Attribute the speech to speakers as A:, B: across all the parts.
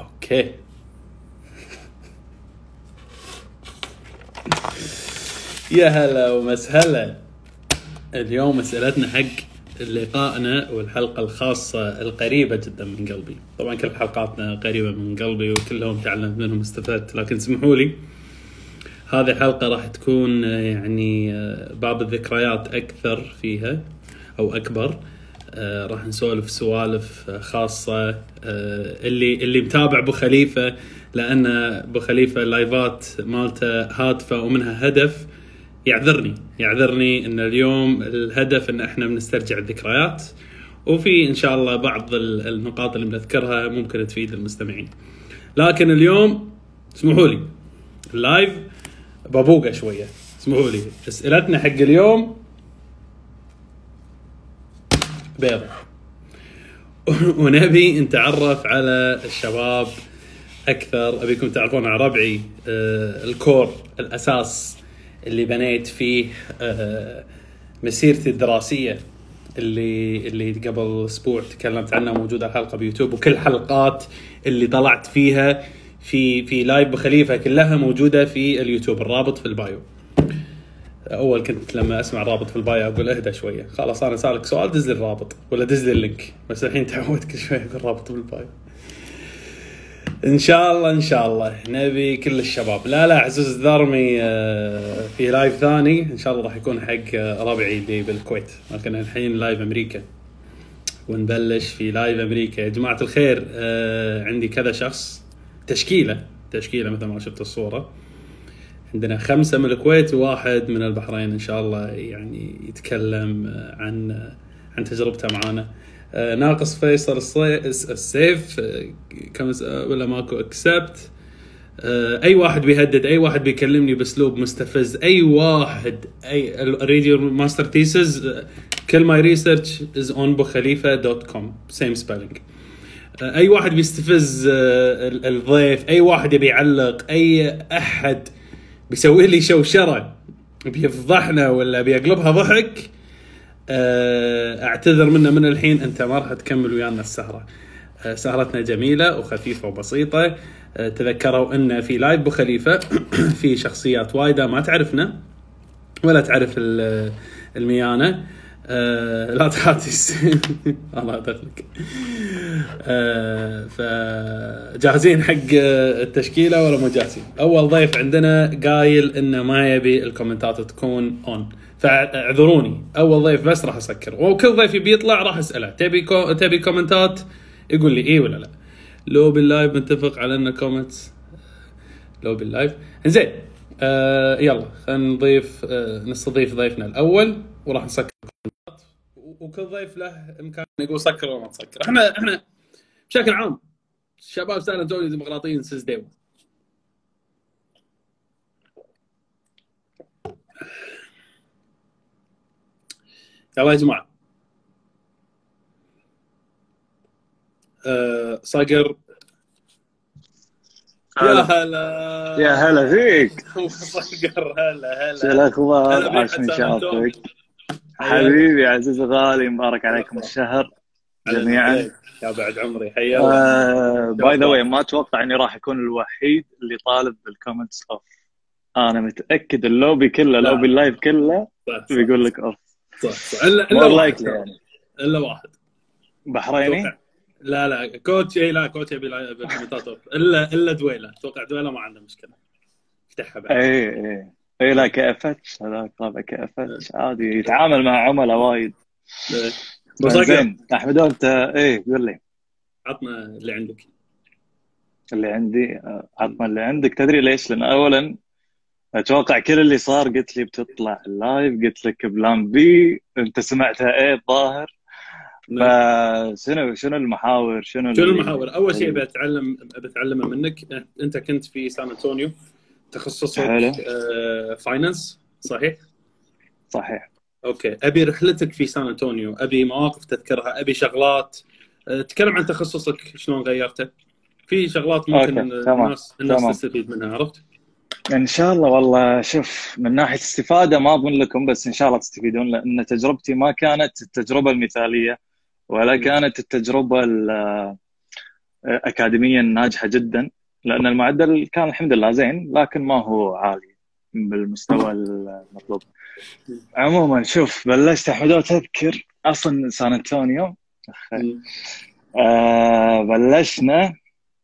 A: اوكي. يا هلا ومسهلا. اليوم اسئلتنا حق لقائنا والحلقة الخاصة القريبة جدا من قلبي. طبعا كل حلقاتنا قريبة من قلبي وكلهم تعلمت منهم استفدت، لكن اسمحوا لي هذه الحلقة راح تكون يعني باب الذكريات أكثر فيها أو أكبر. راح نسولف سوالف خاصة. اللي متابع أبو خليفة، لأن أبو خليفة اللايفات مالته هادفة ومنها هدف. يعذرني إن اليوم الهدف إن إحنا بنسترجع الذكريات، وفي إن شاء الله بعض النقاط اللي بنذكرها ممكن تفيد المستمعين. لكن اليوم اسمحوا لي اللايف بابوقة شوية، اسمحوا لي أسئلتنا حق اليوم بيضة ونبي نتعرف على الشباب أكثر. أبيكم تعرفون على ربعي الكور الأساس اللي بنيت فيه مسيرتي الدراسية اللي قبل أسبوع تكلمت عنها، موجودة الحلقة بيوتيوب، وكل حلقات اللي طلعت فيها في لايف بخليفة كلها موجودة في اليوتيوب، الرابط في البايو. أول كنت لما أسمع الرابط في البايو أقول أهدى شوية، خلاص أنا سألك سؤال دز لي الرابط ولا دز لي اللينك، بس الحين تعودت كل شوية أقول الرابط في البايو. إن شاء الله نبي كل الشباب. لا عزوز الدارمي في لايف ثاني إن شاء الله راح يكون حق ربعي اللي بالكويت، لكن الحين لايف أمريكا ونبلش في لايف أمريكا. يا جماعة الخير عندي كذا شخص، تشكيلة مثل ما شفت الصورة. عندنا 5 من الكويت وواحد من البحرين، إن شاء الله يعني يتكلم عن تجربته معانا. ناقص فيصل السيف كم ولا ماكو اكسبت. اي واحد بيهدد، اي واحد بيكلمني باسلوب مستفز، اي واحد read your master thesis كل my research is on bukhalifa.com same spelling. اي واحد بيستفز الضيف، اي واحد يبي يعلق، اي احد بيسوي لي شوشرة بيفضحنا ولا بيقلبها ضحك، اعتذر منه من الحين. انت ما راح تكمل ويانا السهرة. سهرتنا جميلة وخفيفة وبسيطة. تذكروا ان في لايف بخليفة في شخصيات وايدة ما تعرفنا ولا تعرف الميانة. لا تخاتيس الله يدخلك. فجاهزين حق التشكيلة ولا مو جاهزين؟ أول ضيف عندنا قايل إنه ما يبي الكومنتات تكون أون، فاعذروني. أول ضيف بس راح أسكر، وكل ضيف بيطلع راح أسأله تبي كومنتات، يقول لي إيه ولا لا. لو باللايف متفق على إن كومنتس لو باللايف إنزين. يلا خلينا نستضيف ضيفنا الأول وراح نسكر كومنتات، وكل ضيف له إمكان يقول سكر ولا ما تسكر. إحنا بشكل عام شباب سان أنطونيو ديمقراطيين سيزديو. يلا يا جماعة. صقر
B: يا هلا فيك.
A: صقر هلا
B: شو الأخبار؟ عشان شافك حبيبي عزيز غالي، مبارك عليكم الشهر جميعا.
A: يا بعد عمري حيا.
B: باي ذا واي، ما اتوقع اني راح اكون الوحيد اللي طالب بالكومنتس اوف. انا متاكد اللوبي كله لوبي اللايف كله بيقول لك اوف.
A: صح الا واحد
B: يعني.
A: الا واحد
B: بحريني.
A: لا كوتش لا كوتش يبي بالكومنتات اوف الا دويله. اتوقع دويله ما عنده مشكله افتحها بعد.
B: اي لا كافتش هذاك طابع كافتش عادي يتعامل مع عملاء وايد. زين احمد انت قول لي.
A: عطنا اللي عندك.
B: اللي عندي عطنا اللي عندك. تدري ليش؟ لان اولا اتوقع كل اللي صار قلت لي بتطلع اللايف، قلت لك بلان بي، انت سمعتها الظاهر. فشنو المحاور؟ شنو
A: المحاور؟ اول شيء بتعلمه منك. انت كنت في سان أنطونيو، تخصصك فاينانس صحيح. اوكي، ابي رحلتك في سان أنطونيو، ابي مواقف تذكرها، ابي شغلات. تكلم عن تخصصك شلون غيرته، في شغلات ممكن الناس تستفيد منها. عرفت؟
B: ان شاء الله. والله شوف، من ناحيه استفاده ما اظن لكم، بس ان شاء الله تستفيدون، لان تجربتي ما كانت التجربه المثاليه ولا كانت التجربه اكاديميا ناجحه جدا، لان المعدل كان الحمد لله زين لكن ما هو عالي بالمستوى المطلوب. عموما شوف، بلشت احمد تذكر اصلا سان انطونيو. بلشنا،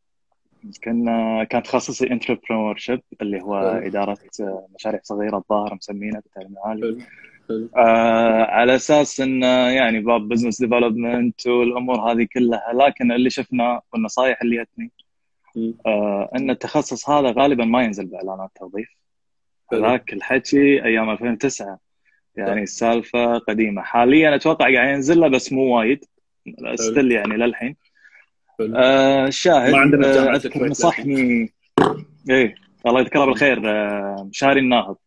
B: كان تخصصي انتربرنور شيب، اللي هو اداره مشاريع صغيره الظاهر مسمينها بالتعليم العالي. على اساس انه يعني باب بزنس ديفلوبمنت والامور هذه كلها. لكن اللي شفناه والنصائح اللي جتني ان التخصص هذا غالبا ما ينزل باعلانات توظيف. هذاك الحكي ايام 2009، يعني السالفه قديمه. حاليا اتوقع قاعد ينزل له بس مو وايد ستيل يعني للحين. الشاهد
A: ما عندنا في جامعه
B: اذكر
A: الكويت
B: نصحني ايه الله يذكره بالخير، مشاري الناهض.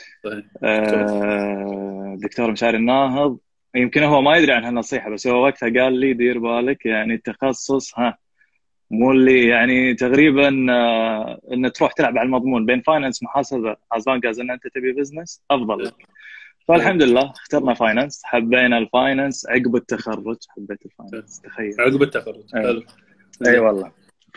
B: دكتور مشاري الناهض، يمكن هو ما يدري عن هالنصيحه، بس هو وقتها قال لي دير بالك، يعني التخصص مو اللي يعني تقريبا ان تروح تلعب على المضمون بين فاينانس محاسبه، as long as ان انت تبي بزنس افضل لك. فالحمد لله اخترنا فاينانس، حبينا الفاينانس. عقب التخرج حبيت الفاينانس، تخيل.
A: عقب التخرج. حلو.
B: اي والله.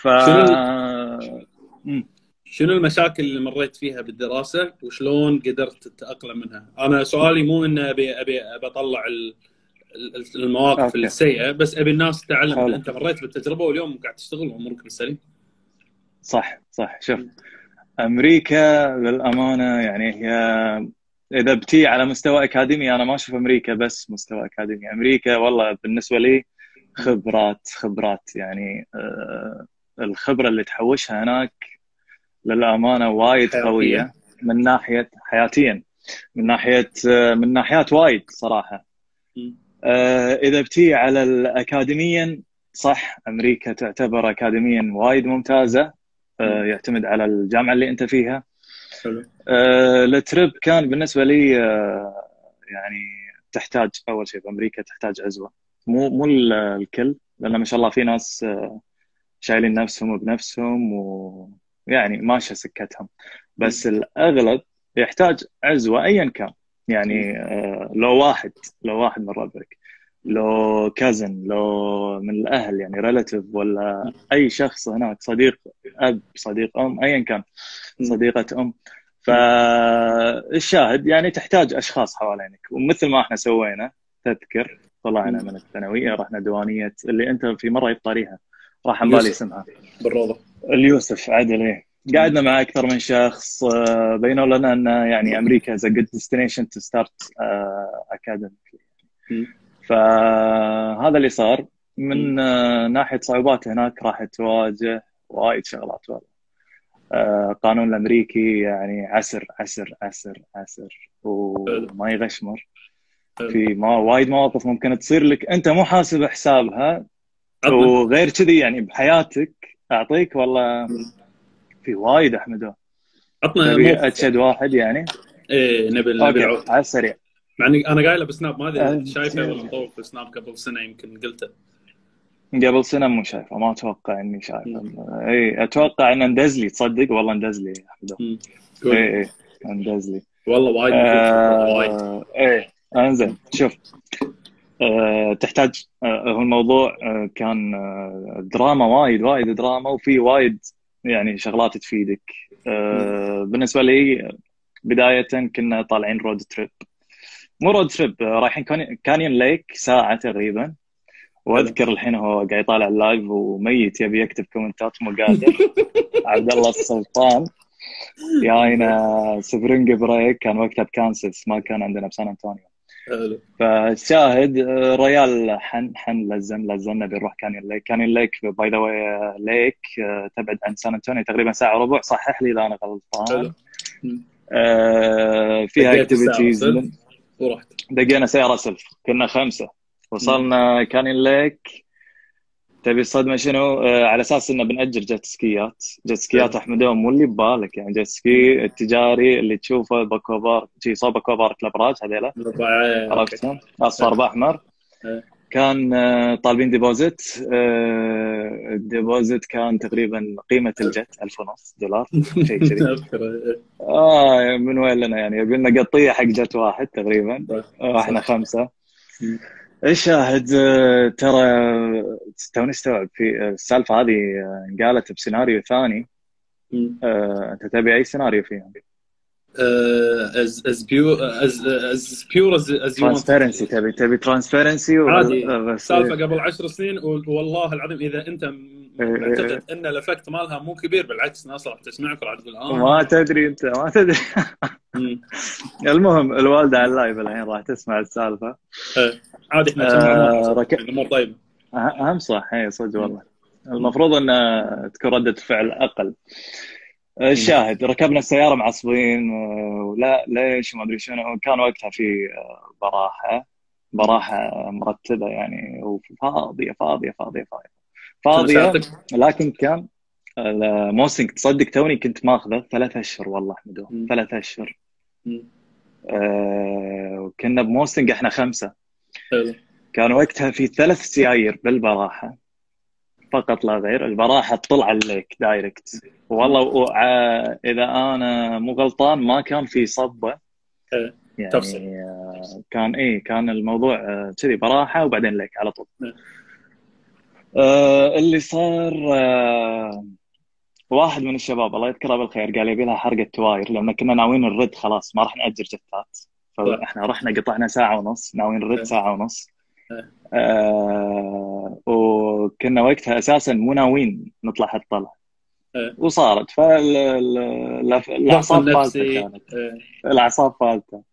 A: شنو المشاكل اللي مريت فيها بالدراسه وشلون قدرت تتاقلم منها؟ انا سؤالي مو ان ابي اطلع المواقف السيئه، بس ابي الناس تتعلم ان انت مريت بالتجربه واليوم قاعد تشتغل وامورك بالسليم.
B: صح. شوف، امريكا للامانه يعني هي اذا بتي على مستوى اكاديمي، انا ما اشوف امريكا بس مستوى اكاديمي. امريكا والله بالنسبه لي خبرات يعني الخبره اللي تحوشها هناك للامانه وايد قويه، من ناحيه حياتيا، من ناحيات وايد صراحه. اذا بتي على الاكاديميا، صح، امريكا تعتبر اكاديميا وايد ممتازه، يعتمد على الجامعه اللي انت فيها. التريب كان بالنسبه لي يعني تحتاج اول شيء بامريكا تحتاج عزوه، مو الكل، لان ما شاء الله في ناس شايلين نفسهم بنفسهم ويعني ماشيه سكتهم، بس الاغلب يحتاج عزوه ايا كان. يعني لو واحد من ربعك، لو كازن، لو من الاهل يعني ريلاتيف، ولا اي شخص هناك، صديق اب، صديق ام، ايا كان، صديقه ام. فالشاهد يعني تحتاج اشخاص حوالينك. ومثل ما احنا سوينا، تذكر طلعنا من الثانويه رحنا ديوانيه اللي انت في مره يبطاريها، راح بالي اسمها
A: بالروضه،
B: اليوسف عدل. ايه، قعدنا مع اكثر من شخص، بينوا لنا ان يعني امريكا is a good destination to start academic. فهذا اللي صار. من ناحيه صعوبات هناك راح تواجه وايد شغلات والله. القانون الامريكي يعني عسر وما يغشمر. في وايد مواقف ممكن تصير لك انت مو حاسب حسابها، وغير كذي يعني بحياتك. اعطيك والله في وايد احمد.
A: عطنا
B: اتشد واحد يعني.
A: ايه نبي
B: على السريع.
A: مع اني انا قايله بسناب، ما ادري شايفه ولا مطور في سناب قبل سنه، يمكن قلته
B: قبل سنه. مو شايفه، ما اتوقع اني شايفه. اي اتوقع ان ندزلي، تصدق والله ندزلي احمد. اي ندزلي
A: والله وايد وايد.
B: ايه انزين. شوف، تحتاج هو الموضوع كان دراما، وايد دراما، وفي وايد يعني شغلات تفيدك. بالنسبه لي بدايه كنا طالعين رود تريب، مو رود تريب، رايحين كانيون ليك ساعه تقريبا. واذكر الحين هو قاعد يطالع اللايف وميت يبي يكتب كومنتات مو قادر. عبد الله السلطان جاينا سبرينج بريك، كان وقتها بكانساس، ما كان عندنا بسان انطونيو. فالشاهد ريال حن لزمنا بنروح كانيون ليك باي ذا واي ليك تبعد عن سان انطونيو تقريبا ساعه وربع، صحح لي اذا انا غلطان. فيها اكتيفيتيز.
A: ورحت
B: دقينا سياره سلف، كنا 5، وصلنا كانيون ليك. تبي الصدمه شنو؟ على اساس انه بنأجر جت سكيات احمدهم، مو اللي ببالك يعني. جت سكي التجاري اللي تشوفه باكوبار شي، صوب باكوبار الابراج هذيلا، عرفتهم، اصفر باحمر. كان طالبين ديبوزيت. الديبوزيت كان تقريبا قيمه الجت $1,500 شيء كذي. من وين لنا يعني؟ يبي لنا قطيه حق جت واحد تقريبا، احنا 5. الشاهد ترى توني استوعب في السالفه هذه قالت بسيناريو ثاني.
A: مم.
B: انت تبي اي سيناريو فيهم؟
A: as pure as you want it.
B: ترانسبيرنسي، تبي ترانسبيرنسي
A: عادي،
B: بس
A: سالفه قبل 10 سنين والله العظيم اذا انت معتقد ان الافكت مالها مو كبير، بالعكس الناس راح تسمعك وراح تقول
B: ما تدري انت ما تدري.
A: مم.
B: المهم الوالده على اللايف الحين راح تسمع السالفه.
A: عادي احنا كنا معلومات
B: رك...
A: الامور طيبه.
B: اهم صح، هي صدق والله. المفروض ان تكون ردة الفعل اقل. الشاهد ركبنا السياره معصبين، ولا ليش ما ادري شنو. كان وقتها في براحه مرتبه يعني، وفاضيه فاضيه فاضيه فاضيه
A: شنو
B: فاضيه.
A: سالتك؟
B: لكن كان الموسنج تصدق توني كنت ماخذه 3 اشهر والله احمدو، 3 اشهر. وكنا بموسنج احنا 5.
A: حلو.
B: كان وقتها في 3 سيايير بالبراحه فقط لا غير. البراحه تطل على الليك دايركت والله. اذا انا مو غلطان ما كان في صبه يعني.
A: تفصل.
B: كان الموضوع كذي براحه وبعدين ليك على طول. اللي صار واحد من الشباب الله يذكره بالخير قال يبي لها حرقه تواير، لان كنا ناويين نرد خلاص ما راح نأجر جتات. فاحنا رحنا قطعنا ساعه ونص، ناويين نرد ساعه ونص. وكنا وقتها اساسا مو ناويين نطلع هالطلعه. وصارت فالاعصاب فالته كانت. الاعصاب فالته.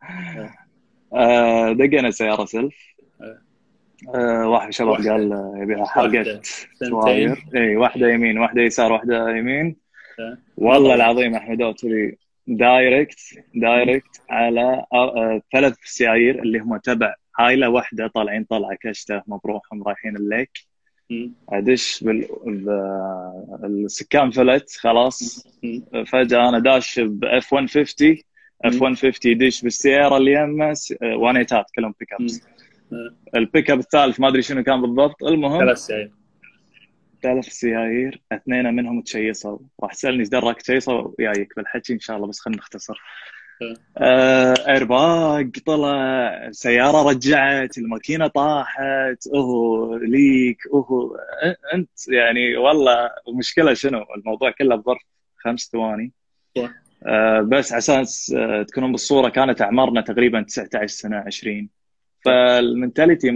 B: دقنا سياره سلف. واحد من الشباب قال يبيها حرقه تواير. اي واحده يمين واحده يسار واحده يمين. والله العظيم احمدو تري دايركت على 3 سيايير اللي هم تبع عائله واحده طالعين طلعه كشته مبروحهم رايحين الليك. ادش السكان فلت خلاص. فجاه انا داش باف 150 يدش بالسياره اللي يمه وانيتات كلهم بيك ابس. البيك اب الثالث ما ادري شنو كان بالضبط. المهم 3 سيايير 2 منهم تشيصوا. راح تسالني ايش دراك تشيصوا ويايك بالحكي ان شاء الله، بس خلينا نختصر. ايرباج طلع، سياره رجعت، الماكينه طاحت، ليك انت يعني والله. المشكله شنو؟ الموضوع كله بظرف 5 ثواني. بس على اساس تكونون بالصوره كانت اعمارنا تقريبا 19 سنه 20. فالمنتاليتي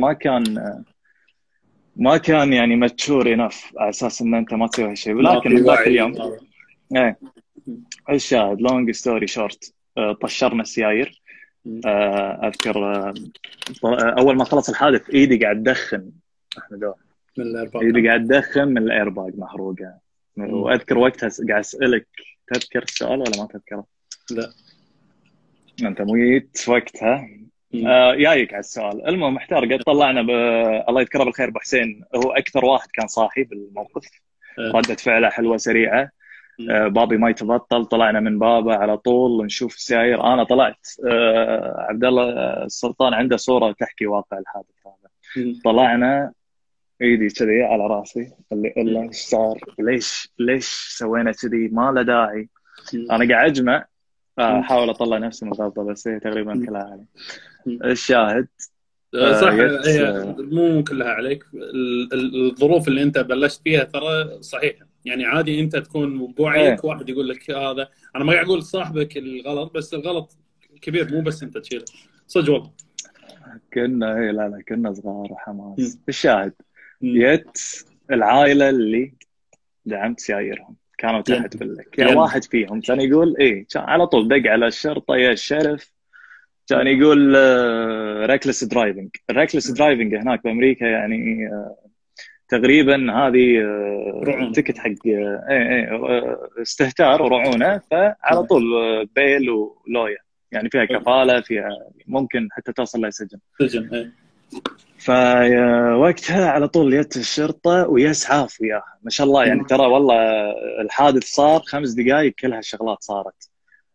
B: ما كان يعني ماتشور ينف على اساس ان انت ما تسوي هالشيء. ولكن من ذاك اليوم الشاهد لونج ستوري شورت طشرنا السيايير. اذكر اول ما خلص الحادث ايدي قاعد تدخن احمد، ايدي قاعد تدخن من الايرباج محروقه. واذكر وقتها قاعد اسالك تذكر السؤال ولا ما تذكره؟
A: لا
B: انت ميت وقتها. جايك على السؤال. المهم احترقت طلعنا الله يذكره بالخير ابو حسين، هو اكثر واحد كان صاحي بالموقف. ردة فعله حلوه سريعه. بابي ما يتبطل، طلعنا من بابه على طول نشوف السيايير. انا طلعت عبد الله السلطان عنده صوره تحكي واقع الحادث هذا. طلعنا ايدي كذي على راسي اللي الا ايش صار؟ ليش سوينا كذي؟ ما له داعي. انا قاعد اجمع احاول اطلع نفسي من الغلطه، بس هي تقريبا كلها علي. الشاهد
A: صح، هي مو كلها عليك. الظروف اللي انت بلشت فيها ترى صحيحه، يعني عادي انت تكون بوعيك واحد يقول لك هذا. انا ما قاعد اقول صاحبك الغلط، بس الغلط كبير مو بس انت تشيله. صدق والله
B: لا كنا صغار وحماس. الشاهد يت العائله اللي دعمت سياييرهم كانوا تحت باللك. يعني واحد فيهم كان يقول كان على طول دق على الشرطه يا الشرف. كان يقول ريكلس درايفنج. الريكلس درايفنج هناك بامريكا يعني تقريبا هذه تكت حق استهتار ورعونه. فعلى طول بيل ولويا، يعني فيها كفاله، فيها ممكن حتى توصل لها سجن. فوقتها على طول جت الشرطه ويسعاف وياها ما شاء الله. يعني ترى والله الحادث صار 5 دقائق كلها الشغلات صارت.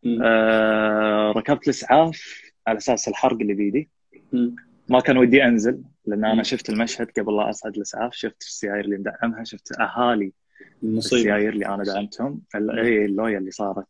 B: ركبت الاسعاف على اساس الحرق اللي بيدي. ما كان ودي انزل لان انا شفت المشهد قبل لا اصعد الاسعاف. شفت السيايير اللي مدعمها، شفت اهالي السيايير اللي انا دعمتهم. اللويا اللي صارت.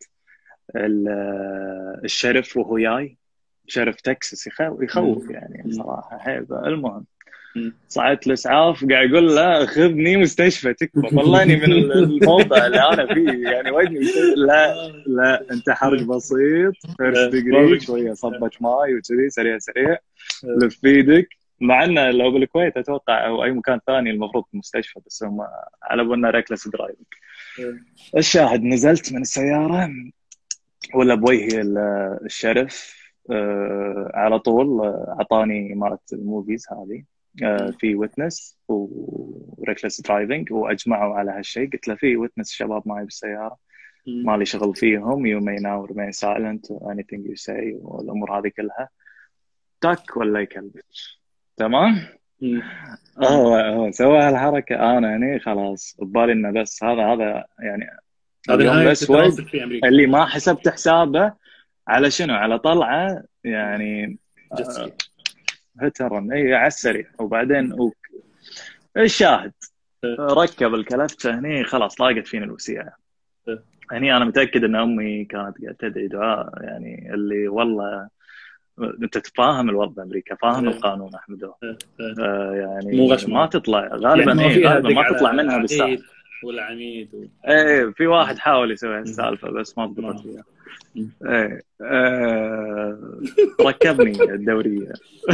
B: الشرف وهو جاي، شرف تكساس يخوف يعني صراحه هيبه. المهم صعدت الاسعاف قاعد اقول له خذني مستشفى تكفى، طلعني من الموضع اللي انا فيه يعني، ودني لا لا انت حرق بسيط فيرست ديجري، شويه صبة ماي وكذي سريع سريع لف ايدك. مع انه لو بالكويت اتوقع او اي مكان ثاني المفروض مستشفى، بس هم على بالنا ريكلس درايفنج. الشاهد نزلت من السياره ولا بوجهي الشرف على طول اعطاني مالت الموفيز هذه في ويتنس وريكلس درايفنج، واجمعوا على هالشيء. قلت له في ويتنس شباب معي بالسياره ما لي شغل فيهم، you may now remain silent anything you say والامور هذه كلها. تك ولا يكلبك تمام. هو سوى هالحركه، انا هني خلاص ببالي انه بس هذا يعني اليوم الاسود اللي ما حسبت حسابه على شنو، على طلعه يعني هترن اي على السريع. وبعدين الشاهد ركب الكلفته هني خلاص ضاقت فيني الوسيعه. هني انا متاكد ان امي كانت قاعده تدعي دعاء يعني، اللي والله انت تفاهم الوضع امريكا، فاهم القانون احمد يعني
A: مو غش
B: ما تطلع غالبا
A: يعني
B: غالبا ما تطلع منها بالسهل.
A: والعميد
B: ايه في واحد حاول يسوي السالفه بس ما ضبطت فيها. ايه ركبني الدوريه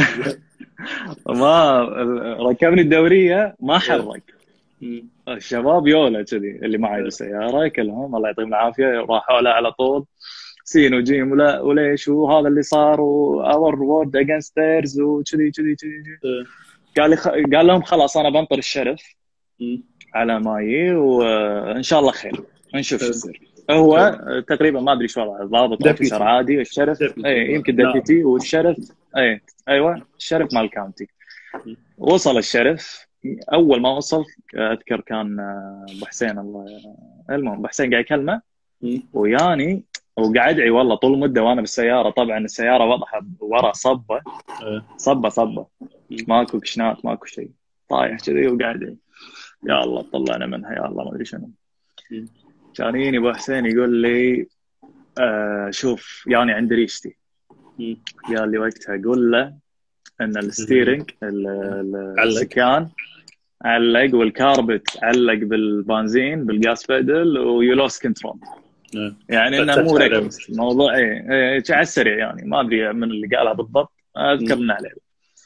B: ما ركبني الدوريه ما حرك. الشباب يولا كذي اللي معي بالسياره كلهم الله يعطيهم العافيه راحوا له على طول سين وجيم وليش وهذا اللي صار واور وورد اجينست ثيرز وكذي كذي كذي. قال لهم خلاص انا بنطر الشرف على ماي وان شاء الله خير نشوف شو يصير. هو تقريبا ما ادري شو وضعه، ضابط اوفيسر عادي. الشرف اي يمكن دبيتي والشرف ايوه الشرف مال الكاونتي. وصل الشرف اول ما وصل اذكر كان ابو حسين الله المهم ابو حسين قاعد يكلمه وياني وقاعد ادعي والله طول المده وانا بالسياره. طبعا السياره واضحه ورا صبه ماكو كشنات ماكو شيء طايح كذي وقاعد ادعي يا الله طلعنا منها يا الله ما ادري شنو. كان يجيني ابو حسين يقول لي شوف يعني عند ريشتي قال لي وقتها قول له ان الستيرنج السكان علق والكاربت علق بالبنزين بالغاز بيدل ويو لوست كنترول. يعني انه مو ريكلس الموضوع على السريع يعني ما ادري من اللي قالها بالضبط اذكر انه عليه.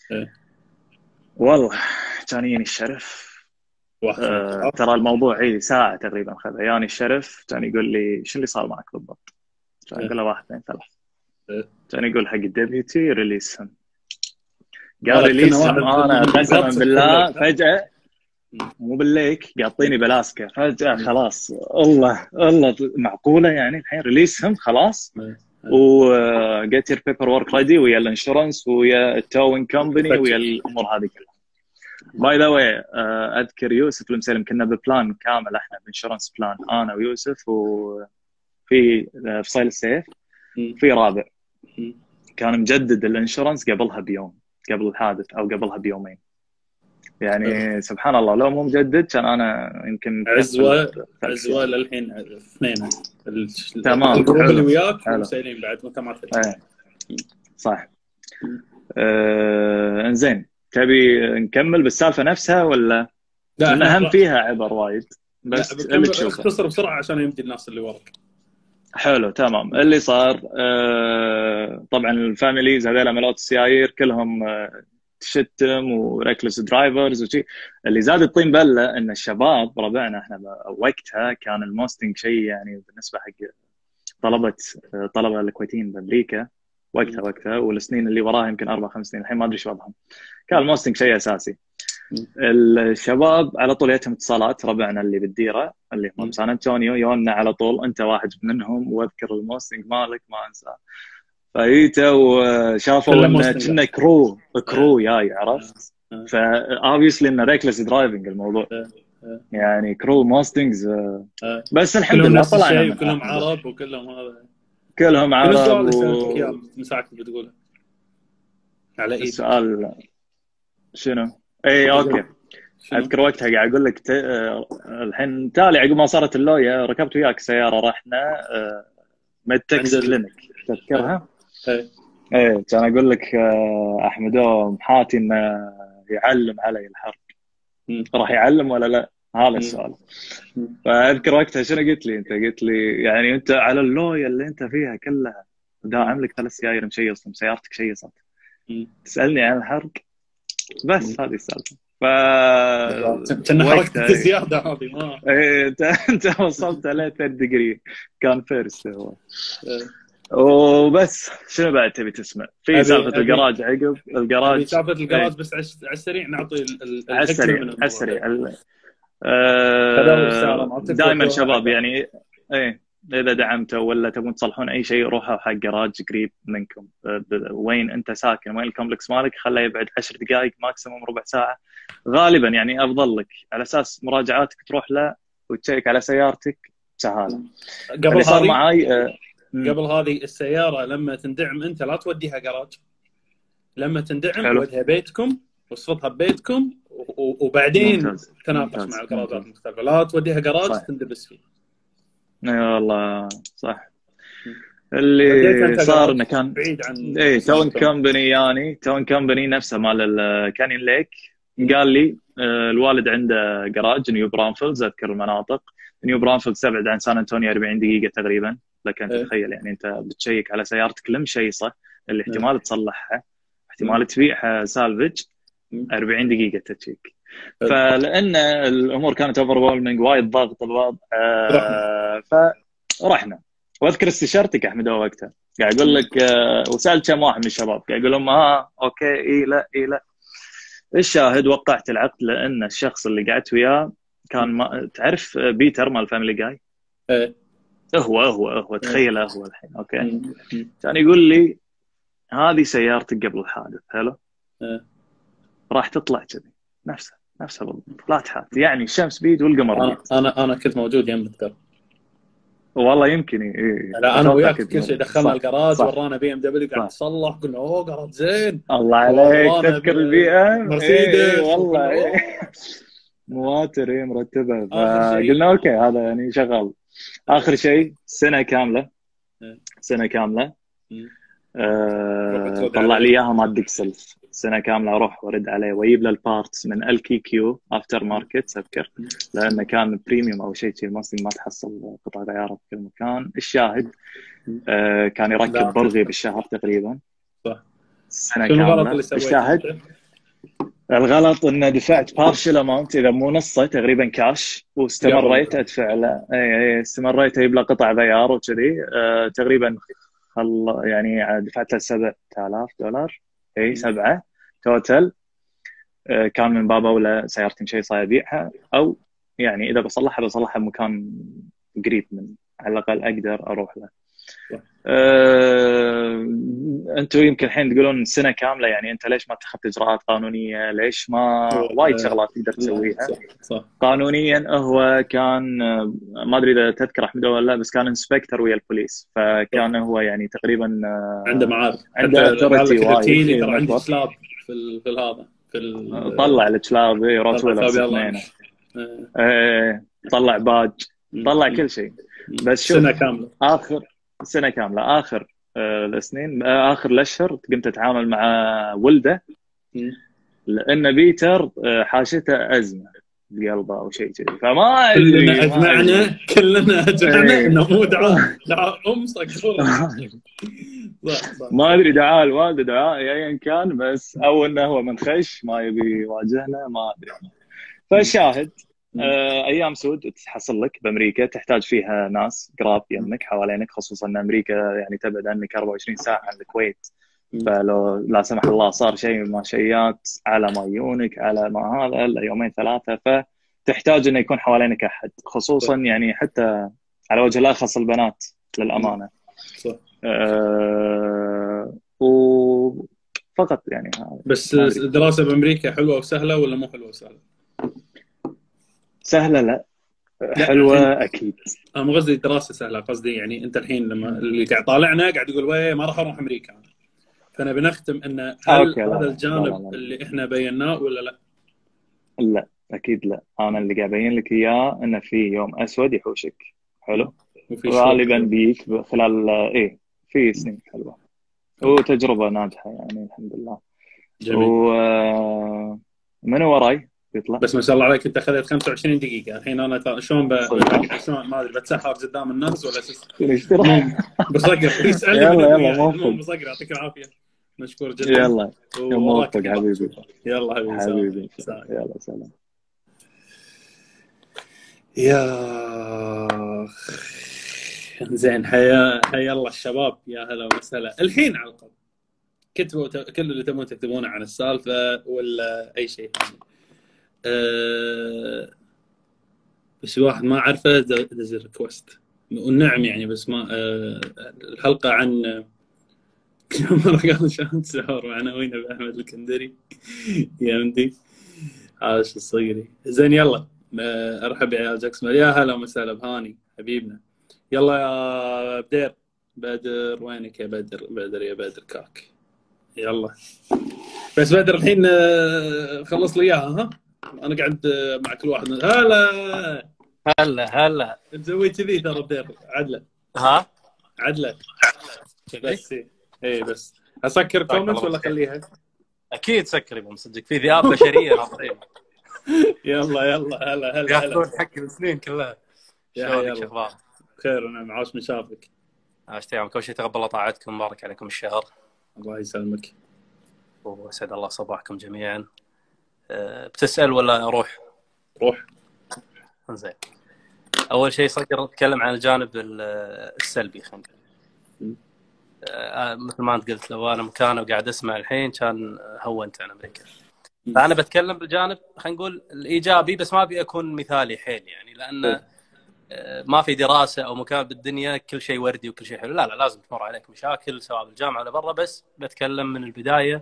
B: والله كان يجيني الشرف ترى الموضوع ساعه تقريبا خذ يعني. الشرف كان يقول لي شو اللي صار معك بالضبط؟ كان اقول له 1 2 3. كان يقول حق الديبيوتي ريليسهم. قال ريليسهم انا قسما بالله فجاه مو بالليك قاطيني بلاسكا فجاه خلاص. الله معقوله يعني الحين ريليسهم خلاص وجيت يور بيبر ورك ريدي ويا الانشورنس ويا التوين كومباني ويا الامور هذه كلها. باي ذا واي اذكر يوسف المسلم كنا ببلان كامل احنا بانشورنس بلان انا ويوسف وفي فصيل السيف في رابع كان مجدد الانشورنس قبلها بيوم قبل الحادث او قبلها بيومين يعني. سبحان الله لو مو مجدد كان انا يمكن
A: عزوه للحين اثنين
B: تمام
A: الجروب اللي وياك ومسيلين بعد وانت ما تدري
B: صح. انزين تبي نكمل بالسالفه نفسها ولا لا اهم فيها عبر وايد بس اللي تشوفه
A: اختصر بسرعه عشان يمدي الناس اللي وراك.
B: حلو تمام. اللي صار طبعا الفاميليز هذول ملوت السيايير كلهم تشتم وريكلس درايفرز وشي. اللي زاد الطين بله ان الشباب ربعنا احنا وقتها كان الموستنج شيء يعني بالنسبه حق طلبه الكويتيين بامريكا وقتها والسنين اللي وراها يمكن 4-5 سنين الحين ما ادري شو وضعهم. كان الموستنج شيء اساسي. الشباب على طول يتم اتصالات ربعنا اللي بالديره اللي هم سان انطونيو يونا على طول انت واحد منهم واذكر الموستنج مالك ما انساه. فايته وشافوا ان كنا كرو جاي عرفت. فاوبسلي انه ريكلس درايفنج الموضوع يعني كرو موستنجز بس الحمد لله طلعنا
A: كلهم عرب وكلهم هذا
B: كلهم عرب.
A: السؤال من ساعتك بتقوله على ايد
B: السؤال شنو؟ اي اوكي اذكر وقتها قاعد اقول لك الحين تالي عقب ما صارت اللويا ركبت وياك سياره رحنا ميدتكس كلينيك تذكرها؟ ايه كان اقول لك احمدو محاتي انه يعلم علي الحرق،
A: مم.
B: راح يعلم ولا لا؟ هذا
A: مم.
B: السؤال.
A: مم.
B: فاذكر وقتها شنو قلت لي انت؟ قلت لي يعني انت على اللويا اللي انت فيها كلها داعم لك 3 سيايير مشيصه، سيارتك شيصت،
A: مم.
B: تسالني عن الحرق؟ بس هذه السالفه. ف
A: كنا
B: وقتها
A: حركتك زياده هذه ما.
B: إيه، انت وصلت عليه 3 دقري، كان فيرست هو.
A: إيه.
B: وبس شنو بعد تبي تسمع؟ في سالفه
A: ابي
B: الجراج عقب
A: ابي
B: الجراج.
A: سالفه الجراج،
B: ايه
A: بس على السريع نعطي
B: على
A: الحكمه
B: السريع
A: من
B: على
A: الموضوع.
B: السريع.
A: خذوا السالفه ما
B: دائما
A: تفوتوها
B: شباب
A: حقها.
B: يعني ايه، اذا دعمتوا ولا تبون تصلحون اي شيء روحوا حق جراج قريب منكم. وين انت ساكن، وين الكومبلكس مالك، خله يبعد 10 دقائق ماكسيموم ربع ساعه غالبا، يعني افضل لك على اساس مراجعاتك تروح له وتشيك على سيارتك سهاله.
A: قبل
B: اللي صار
A: هذه
B: معاي
A: قبل هذه السياره لما تندعم انت لا توديها جراج، لما تندعم
B: حلو
A: ودها بيتكم واصفطها ببيتكم وبعدين
B: ممتاز
A: تناقش
B: ممتاز
A: مع الجراجات
B: ممتاز.
A: المختلفه، لا توديها جراج
B: صح
A: تندبس فيه.
B: اي والله صح.
A: وديتها
B: اللي
A: انت
B: صار
A: جراج
B: انه كان
A: بعيد عن
B: ايه تون
A: مساكن.
B: كومباني، يعني تون كومباني نفسه مال الكانين ليك، قال لي الوالد عنده جراج نيو برانفيلز، اذكر المناطق، نيو برانفيلز تبعد عن سان انطونيو 40 دقيقه تقريبا. لك انت
A: إيه.
B: تتخيل يعني انت بتشيك على سيارتك المشيصه اللي
A: إيه.
B: احتمال تصلحها، احتمال تبيعها سالفج، 40 دقيقه تشيك.
A: حلو.
B: فلان الامور كانت اوفر وولمنج، وايد ضغط الوضع، فرحنا. واذكر استشارتك احمد وقتها قاعد اقول لك وسالت كم واحد من الشباب قاعد اقول لهم اوكي اي لا اي لا. الشاهد وقعت العقد لان الشخص اللي قعدت وياه كان ما تعرف بيتر مال فاميلي جاي،
A: إيه.
B: هو
A: إيه.
B: تخيل هو الحين اوكي.
A: مم.
B: كان يقول لي هذه سيارتك قبل الحادث حلو،
A: إيه.
B: راح تطلع كذي نفسها بالضبط، لا تحات يعني الشمس بيد والقمر بيد.
A: انا كنت موجود يوم الذكر.
B: والله يمكن إيه.
A: لا انا وياك في كل شيء، دخلنا
B: صح
A: الجراج
B: صح
A: ورانا بي ام دبليو قاعد
B: صح.
A: تصلح، قلنا اوه جراج زين.
B: الله عليك
A: ورانا
B: تذكر البي ام،
A: مرسيدس
B: والله
A: وقلنا أوه.
B: مواتر مرتبه.
A: اخر شيء
B: فقلنا اوكي هذا يعني شغال. اخر شيء سنه كامله، سنه كامله طلع لي اياها مال ديكسل، سنه كامله اروح وارد عليه واجيب له البارتس من الكي كيو افتر ماركت اذكر، لانه كان بريميوم او شيء ما تحصل قطع غيار في كل مكان. الشاهد كان يركب برغي بالشهر تقريبا.
A: صح.
B: سنه
A: شنو الغلط
B: كامله.
A: اللي سويته؟
B: الشاهد الغلط ان دفعت بارشل اماونت اذا مو نصه تقريبا كاش، واستمريت ادفع له استمريت اجيب له قطع غيار وكذي تقريبا يعني دفعت له $7,000 اي 7 توتل. كان من باب اولى سيارتي مشيصه ابيعها، او يعني اذا بصلحها بمكان قريب من على الاقل اقدر اروح له. انتم يمكن الحين تقولون سنه كامله، يعني انت ليش ما اتخذت اجراءات قانونيه؟ ليش ما وايد شغلات تقدر تسويها
A: صح.
B: قانونيا. هو كان ما ادري اذا تذكر احمد ولا لا، بس كان انسبكتر ويا البوليس، فكان هو يعني تقريبا
A: عنده معارف،
B: عنده اثورتي
A: وايد. ترى عندي سلاب في هذا
B: طلع الكلاب روتويلر اثنين، طلع باج، طلع كل شيء. بس شوف
A: سنه كامله،
B: سنه كامله اخر السنين اخر الاشهر قمت اتعامل مع ولده، لان بيتر حاشته ازمه بقلبه او شيء كذي، فما ادري
A: كلنا اجمعنا انه مو دعاء صقور.
B: ما ادري دعاء الوالده دعاء ايا كان، بس او انه هو منخش ما يبي يواجهنا ما ادري. فالشاهد ايام سود تحصل لك بامريكا تحتاج فيها ناس قراب يمك حوالينك، خصوصا ان امريكا يعني تبعد عنك 24 ساعه عن الكويت، فلو لا سمح الله صار شيء من ماشيات على ما يونك على ما هذا الا يومين ثلاثه، فتحتاج انه يكون حوالينك احد، خصوصا يعني حتى على وجه الاخص البنات للامانه.
A: صح.
B: وفقط يعني
A: بس الدراسه بامريكا حلوه وسهله ولا مو حلوه وسهله؟
B: سهله لا حلوه اكيد.
A: انا مو قصدي الدراسه سهله، قصدي يعني انت الحين لما اللي قاعد طالعنا قاعد يقول ويه ما راح اروح امريكا، فانا بنختم ان هل هذا الجانب اللي احنا بيناه ولا لا؟
B: لا اكيد لا. انا اللي قاعد ابين لك اياه انه في يوم اسود يحوشك حلو، غالبا بيك خلال في سنين حلوه وتجربه ناجحه يعني الحمد لله.
A: جميل.
B: من وراي بيطلع.
A: بس ما شاء الله عليك انت اخذت 25 دقيقه الحين. انا شلون شلون ما ادري بتسحر قدام الناس ولا المهم بصقر يسالني من
B: يلا
A: ابويا.
B: موفق.
A: المهم بصقر يعطيك العافيه. مشكور جدا.
B: يلا
A: ووراك
B: موفق حبيبي.
A: يلا حبيبي.
B: حبيبي
A: سلام.
B: يلا سلام.
A: يا زين. حيا الله الشباب، يا هلا وسهلا. الحين على القلب كتبوا كل اللي تبون تكتبونه عن السالفه ولا اي شيء ثاني. بس واحد ما اعرفه دز ريكوست والنعم يعني. بس ما الحلقه عن قال شلون تسافر مع عناوين باحمد الكندري يا مدي عاش الصقري. زين يلا ارحب بعيال جاكسون. يا هلا وسهلا بهاني حبيبنا. يلا يا بدر. بدر وينك يا بدر؟ بدر يا بدر كاك. يلا بس بدر الحين خلص لي اياها. ها انا قاعد مع كل واحد. هلا
C: هلا
A: تسوي كذي ترى بدر. عدله
C: ها
A: عدله بس. اي بس اسكر كومنت ولا اخليها؟
C: اكيد سكري مصدق في ذئاب بشريه ناطرين.
A: يلا هلا
C: ياخذون حق السنين كلها. شلونك شو اخبارك؟
A: خير ونعم. عاش من شافك.
C: عاشت ايامك. اول شيء تقبل الله طاعتكم، مبارك عليكم الشهر.
A: الله يسلمك
C: واسعد الله صباحكم جميعا. بتسال ولا اروح؟
A: روح.
C: زين. اول شيء صقر نتكلم عن الجانب السلبي. خلينا مثل ما انت قلت، لو انا مكانه وقاعد اسمع الحين كان هونت عن امريكا. فانا بتكلم بالجانب خلينا نقول الايجابي، بس ما ابي اكون مثالي حيل يعني، لان ما في دراسه او مكان بالدنيا كل شيء وردي وكل شيء حلو. لا لازم تمر عليك مشاكل سواء بالجامعه ولا برا. بس بتكلم من البدايه.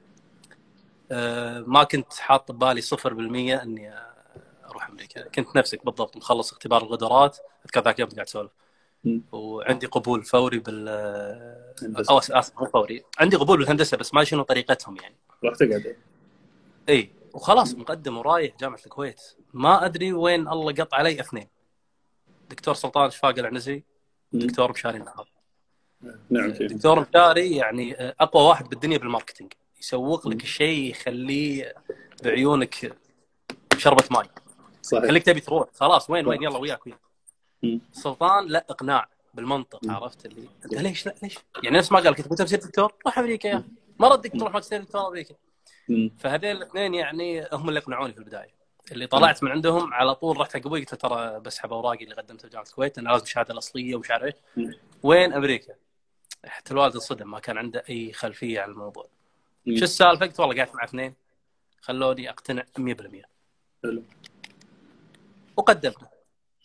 C: ما كنت حاط ببالي 0% اني اروح امريكا. كنت نفسك بالضبط مخلص اختبار القدرات. اذكر ذاك اليوم قاعد اسولف وعندي قبول فوري او اسف مو فوري، عندي قبول بالهندسه بس ما شنو طريقتهم يعني.
A: رحت تقعد
C: اي وخلاص مقدم ورايح جامعه الكويت. ما ادري وين الله قط علي اثنين، دكتور سلطان شفاق العنزي، دكتور مشاري النهار.
A: نعم.
C: دكتور مشاري يعني اقوى واحد بالدنيا بالماركتينج، يسوق لك الشيء يخليه بعيونك شربة ماي.
A: صحيح.
C: خليك تبي تروح خلاص. وين يلا وياك. سلطان لا اقناع بالمنطق. عرفت اللي انت ليش يعني نفس ما قال كنت بتصير دكتور روح امريكا يا ما ردك تروح ماجستير دكتور امريكا. فهذين الاثنين يعني هم اللي اقنعوني في البدايه. اللي طلعت من عندهم على طول رحت حق ابوي قلت ترى بسحب اوراقي اللي قدمتها بجامعه الكويت، انا لازم الشهاده الاصليه ومش عارف ايش. وين امريكا؟ حتى الوالد انصدم، ما كان عنده اي خلفيه عن الموضوع. شو السالفه؟ قلت والله قاعد مع اثنين خلوني اقتنع 100%.
A: حلو.
C: وقدمنا.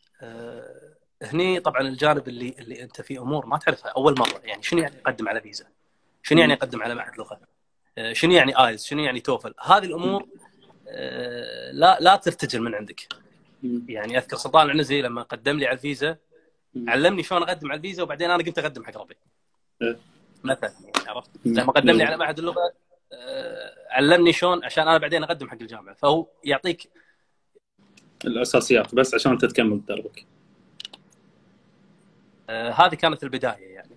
C: هني طبعا الجانب اللي انت في امور ما تعرفها اول مره. يعني شنو يعني اقدم على فيزا؟ شنو يعني اقدم على معهد لغه؟ شنو يعني ايلتس؟ شنو يعني توفل؟ هذه الامور لا ترتجل من عندك. يعني اذكر سلطان العنزي لما قدم لي على الفيزا علمني شلون اقدم على الفيزا، وبعدين انا قمت اقدم حق ربي مثلا يعني. عرفت لما قدم لي على معهد اللغه علمني شلون عشان انا بعدين اقدم حق الجامعه. فهو يعطيك
A: الاساسيات بس عشان تكمل دربك.
C: هذه كانت البدايه يعني.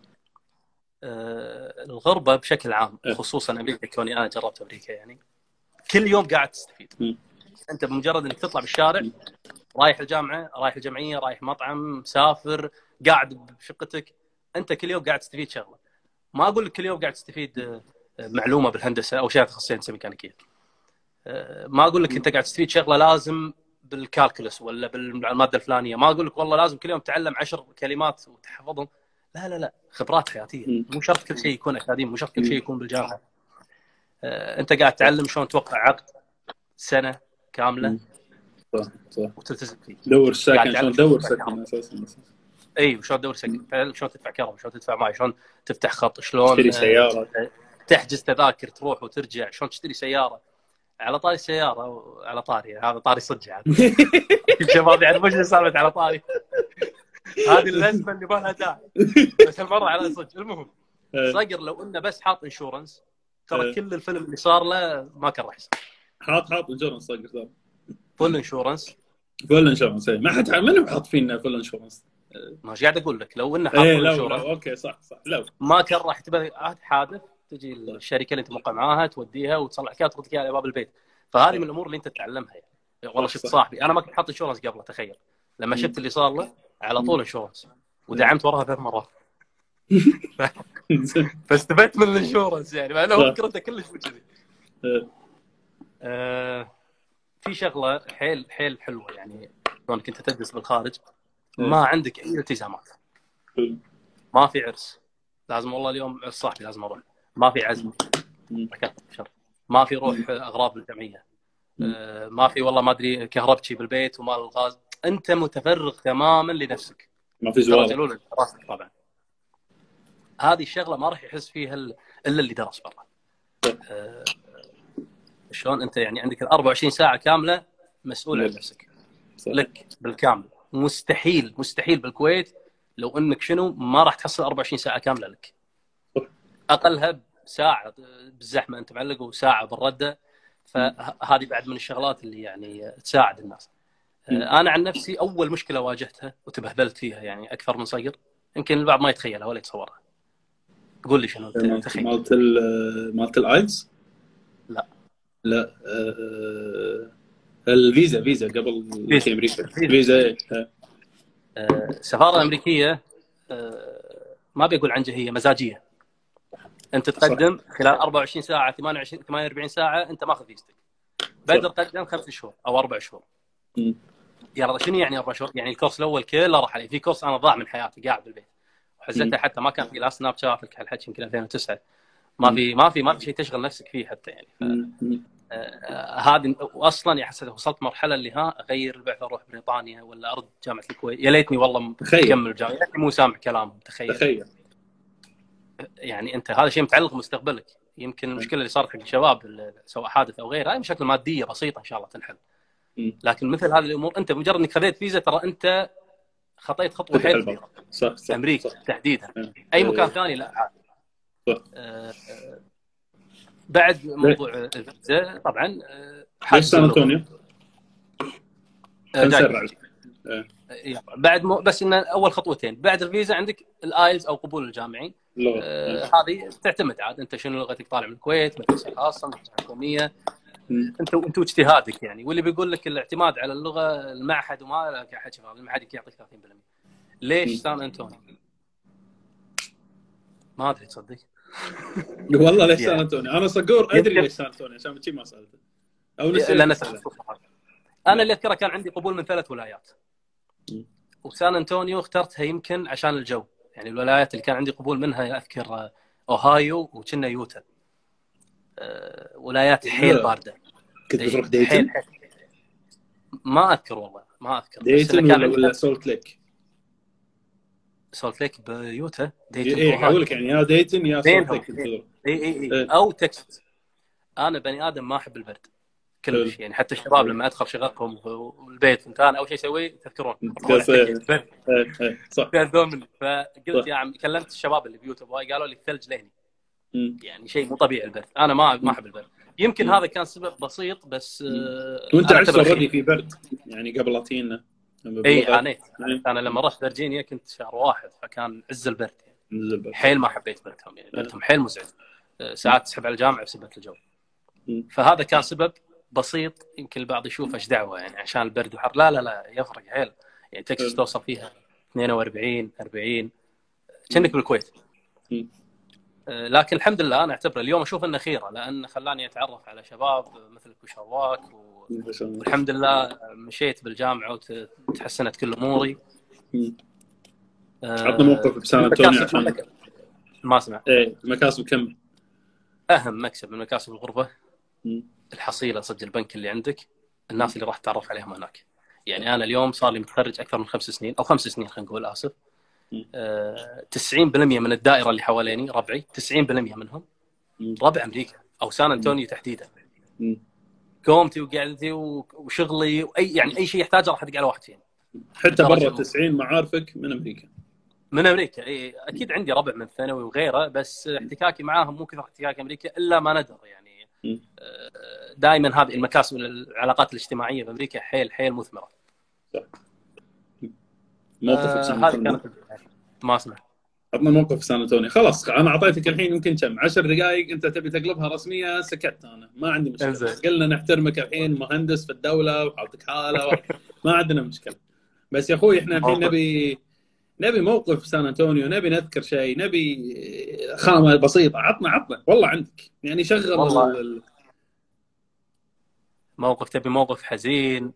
C: الغربه بشكل عام خصوصا امريكا، كوني انا جربت امريكا يعني كل يوم قاعد تستفيد. انت بمجرد انك تطلع بالشارع رايح الجامعه، رايح الجمعيه، رايح مطعم، مسافر، قاعد بشقتك، انت كل يوم قاعد تستفيد شغله. ما اقول لك كل يوم قاعد تستفيد معلومه بالهندسه او شيء تخصصين ميكانيكيه. ما اقول لك انت قاعد تستفيد شغله لازم بالكالكولس ولا بالماده الفلانيه. ما اقول لك والله لازم كل يوم تتعلم 10 كلمات وتحفظهم. لا خبرات حياتيه. مو شرط كل شيء يكون اكاديمي، مو شرط كل شيء يكون بالجامعه. انت قاعد تعلم شلون توقع عقد سنه كامله.
A: صح
C: وتلتزم فيه.
A: دور سكن، شلون تدور سكن اساسا.
C: اي وشلون تدور سكن، تعلم شلون تدفع كهرباء، شلون تدفع ماي، شلون تفتح خط، شلون
A: تشتري سياره،
C: تحجز تذاكر تروح وترجع، شلون تشتري سياره. على طاري السياره وعلى طاري هذا طاري صدق عاد الشباب يعرفون ايش سالفه على طاري. هذه الازمه اللي ما لها داعي بس هالمره على صدق. المهم صقر لو انه بس حاط انشورنس ترى كل الفيلم اللي صار له ما كان راح يصير.
A: حاط انشورنس صقر ترى
C: فول انشورنس
A: ما حد منو حاط فينا فول انشورنس.
C: ماشي قاعد اقول لك لو انه حاط انشورنس
A: اوكي صح لو
C: ما كان راح تبى حادث تجي الشركه اللي انت موقع معاها توديها وتصلح لك وتردك على باب البيت. فهذه من الامور اللي انت تتعلمها يعني. والله شفت صاحبي انا ما كنت حاط انشورنس قبله، تخيل لما شفت اللي صار له على طول انشورنس، ودعمت وراها 3 مرات. فاستفدت من الانشورنس يعني، مع انه فكرته كلش مو كذي. في شغله حيل حيل حلوه يعني، كونك انت تدرس بالخارج ما عندك اي التزامات، ما في عرس لازم والله اليوم عرس صاحبي لازم اروح، ما في عزم ما في روح اغراض بالجمعيه، ما في والله ما ادري كهربتي بالبيت ومال الغاز، انت متفرغ تماما لنفسك،
A: ما في زوار
C: دراسة طبعا. هذه الشغله ما راح يحس فيها الا اللي درس برا. شلون انت يعني عندك 24 ساعه كامله مسؤول عن نفسك لك بالكامل. مستحيل بالكويت لو انك شنو ما راح تحصل 24 ساعه كامله لك، اقلها ساعه بالزحمه انت معلق وساعه بالرده. فهذه بعد من الشغلات اللي يعني تساعد الناس. انا عن نفسي اول مشكله واجهتها وتبهدلت فيها يعني اكثر من صقر، يمكن البعض ما يتخيلها ولا يتصورها. قول لي شنو تخيل.
A: مالت الايدز؟ لا الفيزا قبل في امريكا. فيزا
C: السفاره الامريكيه ما بيقول عنها، هي مزاجيه. انت تقدم خلال 24 ساعه 48 ساعه انت ماخذ فيزتك. بدر قدم 5 شهور او 4 شهور. يلا شنو يعني 4 شهور؟ يعني الكورس الاول كله راح عليه. في كورس انا ضاع من حياتي قاعد بالبيت وحزتها، حتى ما كان في لا سناب شات، الحكي يمكن 2009 ما في شيء تشغل نفسك فيه حتى يعني. هذه اصلا يا حسن وصلت مرحله اللي اغير البعثه اروح بريطانيا ولا ارد جامعه الكويت. يا ليتني والله مكمل جامعه، مو سامع كلامهم. تخيل يعني انت هذا شيء متعلق بمستقبلك. يمكن المشكله اللي صارت حق الشباب سواء حادث او غيره هاي مشاكل ماديه بسيطه ان شاء الله تنحل، لكن مثل هذه الامور انت مجرد انك خذيت فيزا ترى انت خطيت خطوه حيل كبيره.
A: صح.
C: امريكا تحديدا. اي مكان ثاني لا عادي. بعد موضوع الفيزا طبعا
A: ليش سان انطونيو
C: بعد بس ان اول خطوتين بعد الفيزا عندك الايلز او قبول الجامعي. هذه تعتمد عاد انت شنو لغتك طالع من الكويت، مدرسه خاصه مدرسه حكوميه، انت واجتهادك يعني. واللي بيقول لك الاعتماد على اللغه المعهد وما لك حكي، المعهد يعطيك 30%. ليش سان انطونيو؟ ما ادري تصدق
A: والله ليش سان انطونيو. انا صقور ادري ليش سان انطونيو عشان شيء ما سالته او نسيت.
C: انا اللي اذكره كان عندي قبول من 3 ولايات، وسان انطونيو اخترتها يمكن عشان الجو. يعني الولايات اللي كان عندي قبول منها اذكر اوهايو وكنا يوتا. ولايات حيل بارده.
A: كنت بتروح ديتن؟
C: ما اذكر والله ما اذكر.
A: ديتن ولا سولت ليك؟
C: سولت ليك بيوتا. ديتن
A: ايه اقول لك يعني يا ديتن يا سولت ليك.
C: اي او تكساس. انا بني ادم ما احب البرد كلش يعني. حتى الشباب لما ادخل شغلهم والبيت انت انا اول شيء اسوي تذكرون
A: صح.
C: فقلت يا عم كلمت الشباب اللي بيوتا قالوا لي الثلج لهني يعني شيء مو طبيعي البرد. انا ما احب البرد. يمكن هذا كان سبب بسيط بس.
A: وانت عشت اوريدي في برد يعني قبل لا تجينا.
C: اي عانيت. انا لما رحت فيرجينيا كنت شهر 1 فكان عز البرد يعني. حيل ما حبيت بردهم يعني. بردهم حيل مزعج. ساعات تسحب على الجامعه بسبب الجو. فهذا كان سبب بسيط. يمكن البعض يشوف ايش دعوه يعني عشان البرد وحر. لا يفرق حيل يعني. تكساس توصل فيها 42 40 كأنك بالكويت. لكن الحمد لله انا اعتبره اليوم اشوف انه خيره، لان خلاني اتعرف على شباب مثلك وشواك والحمد لله مشيت بالجامعه وتحسنت كل اموري.
A: عطنا موقف بسان انطونيو عشان
C: ما اسمع.
A: مكاسب كم؟
C: اهم مكسب من مكاسب الغربه الحصيله صدق البنك اللي عندك، الناس اللي راح تتعرف عليهم هناك. يعني انا اليوم صار لي متخرج اكثر من 5 سنين او 5 سنين خلينا نقول. اسف 90% من الدائره اللي حواليني ربعي. 90% منهم ربع امريكا او سان انطونيو تحديدا. قومتي وقعدتي وشغلي واي يعني اي شيء يحتاجه راح ادق على واحد فيهم.
A: حتى برا 90 معارفك من امريكا.
C: اي اكيد عندي ربع من الثانوي وغيره، بس احتكاكي معاهم مو كثر احتكاك امريكا الا ما ندر يعني. دائما هذه المكاسب العلاقات الاجتماعيه بامريكا حيل مثمره.
A: موقف
C: هذا كانت ما اسمع.
A: عطنا موقف في سان أنطونيو. خلاص انا اعطيتك الحين يمكن كم 10 دقائق انت تبي تقلبها رسميه، سكت انا ما عندي مشكله.
C: إنزين.
A: قلنا نحترمك الحين مهندس في الدوله وحالتك حاله ما عندنا مشكله. بس يا اخوي احنا الحين نبي موقف في سان أنطونيو، نبي نذكر شيء، نبي خامه بسيطه. عطنا والله عندك يعني شغل
C: والله. موقف تبي موقف حزين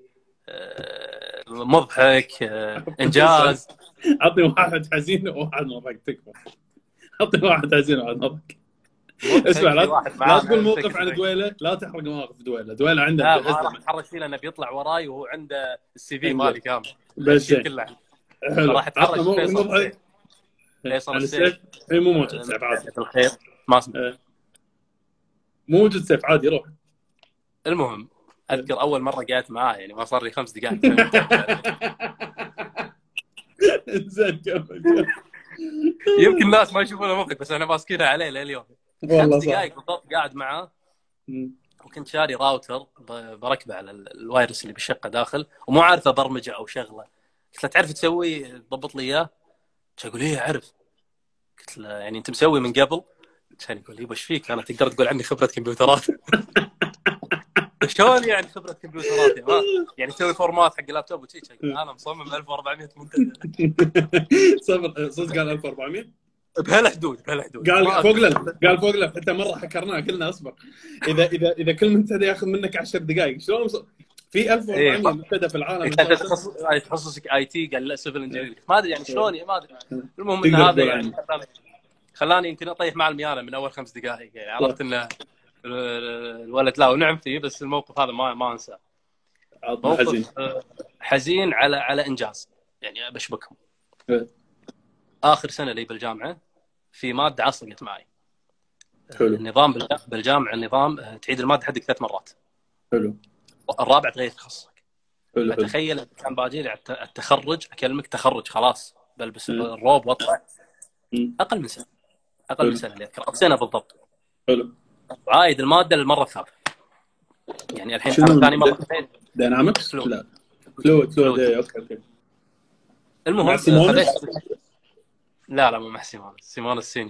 C: مضحك انجاز؟
A: عطني واحد حزين وواحد مضحك تكفى. عطني واحد حزين وواحد مضحك. اسمع لا تقول موقف عن دويله، لا تحرق مواقف دويله عنده.
C: لا ما راح اتحرك فيه لانه بيطلع وراي وهو عنده السي في مالي كامل
A: بس
C: كله.
A: حلو.
C: راح اتحرك
A: فيصل السيف. اي مو موجود سيف عادي
C: بالخير ما اسمع.
A: مو موجود سيف عادي روح.
C: المهم اذكر اول مره قعدت معاه يعني ما صار لي 5 دقائق.
A: زين
C: يمكن الناس ما يشوفونه مضحك بس انا ماسكينها عليه لليوم. 5 دقائق بالضبط قاعد معاه وكنت شاري راوتر بركبه على الوايرس اللي بالشقه داخل ومو عارف ابرمجه او شغله. قلت له تعرف تسوي ضبط لي اياه؟ يقول ايه اعرف. قلت له يعني انت مسوي من قبل؟ كان يقول لي وش فيك انا تقدر تقول عني خبره كمبيوترات. شلون يعني خبره كمبيوترات يعني تسوي فورمات حق اللابتوب وشي؟ انا مصمم 1400 منتج.
A: صدق قال 1400
C: بهالحدود
A: قال فوق له حتى مره حكرناه قلنا اصبر اذا كل منتدى ياخذ منك 10 دقائق شلون في 1400 منتدى في العالم.
C: تخصصك اي تي قال لا سيفل انجينير ما ادري يعني شلون ما ادري. المهم ان هذا يعني خلاني يمكن اطيح مع الميانه من اول 5 دقائق يعني عرفت انه الولد لا ونعم فيه. بس الموقف هذا ما انساه. موقف حزين على انجاز يعني بشبكهم. اخر سنه لي بالجامعه في ماده عصقت معي.
A: حلو.
C: النظام بالجامعه النظام تعيد الماده حدك 3 مرات.
A: حلو.
C: الرابع تغير تخصصك.
A: حلو.
C: فتخيل كان باجي لي التخرج اكلمك تخرج خلاص بلبس الروب واطلع اقل من سنه اللي اذكر سنه بالضبط.
A: حلو.
C: عايد الماده للمره الثالثه يعني الحين ثاني مره
A: داينامكس لا فلويد اوكي.
C: المهم لا مو مع سيمون السينيور.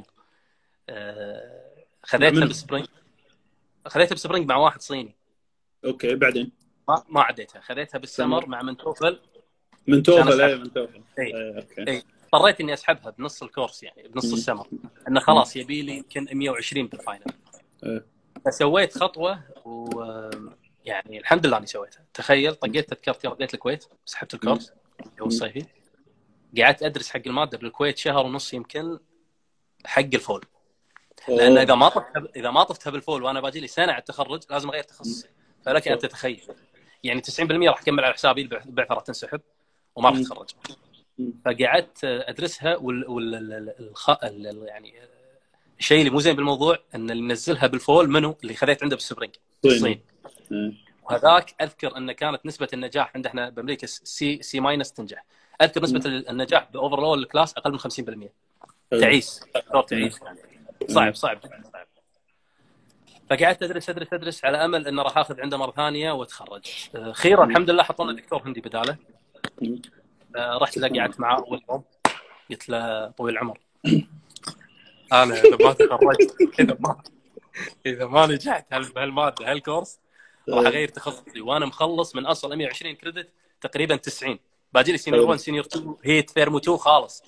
C: خذيتها بسبرينج مع واحد صيني.
A: اوكي بعدين
C: ما عديتها. خذيتها بالسمر مع منتوفل اوكي. اضطريت اني اسحبها بنص الكورس يعني بنص السمر انه خلاص يبي لي يمكن 120 بالفاينل. فسويت خطوه ويعني الحمد لله اني سويتها. تخيل طقيت تذكرتي رديت الكويت سحبت الكورس اللي هو الصيفي. قعدت ادرس حق الماده بالكويت شهر ونص يمكن حق الفول. لان اذا ما طفتها بالفول وانا باجي لي سنه على التخرج لازم اغير تخصصي. فلك ان تتخيل يعني 90% راح اكمل على حسابي البعثه راح تنسحب وما راح اتخرج. فقعدت ادرسها يعني الشيء اللي مو زين بالموضوع ان اللي منزلها بالفول منو اللي خذيت عنده بالسبرينج الصين. وهذاك اذكر ان كانت نسبه النجاح عندنا احنا بامريكا سي ماينس تنجح. اذكر نسبه النجاح باوفرول الكلاس اقل من 50%. تعيس صعب. فقعدت ادرس على امل انه راح اخذ عنده مره ثانيه واتخرج. خيرا الحمد لله حطوا لنا دكتور هندي بداله. رحت له قعدت معاه اول يوم قلت له طويل العمر انا اذا ما تخرجت اذا ما نجحت بهالماده هالكورس راح اغير تخصصي وانا مخلص من اصل 120 كريدت تقريبا 90 باجي لي سينيور 1 سينيور 2 هيت ثيرمو 2 خالص.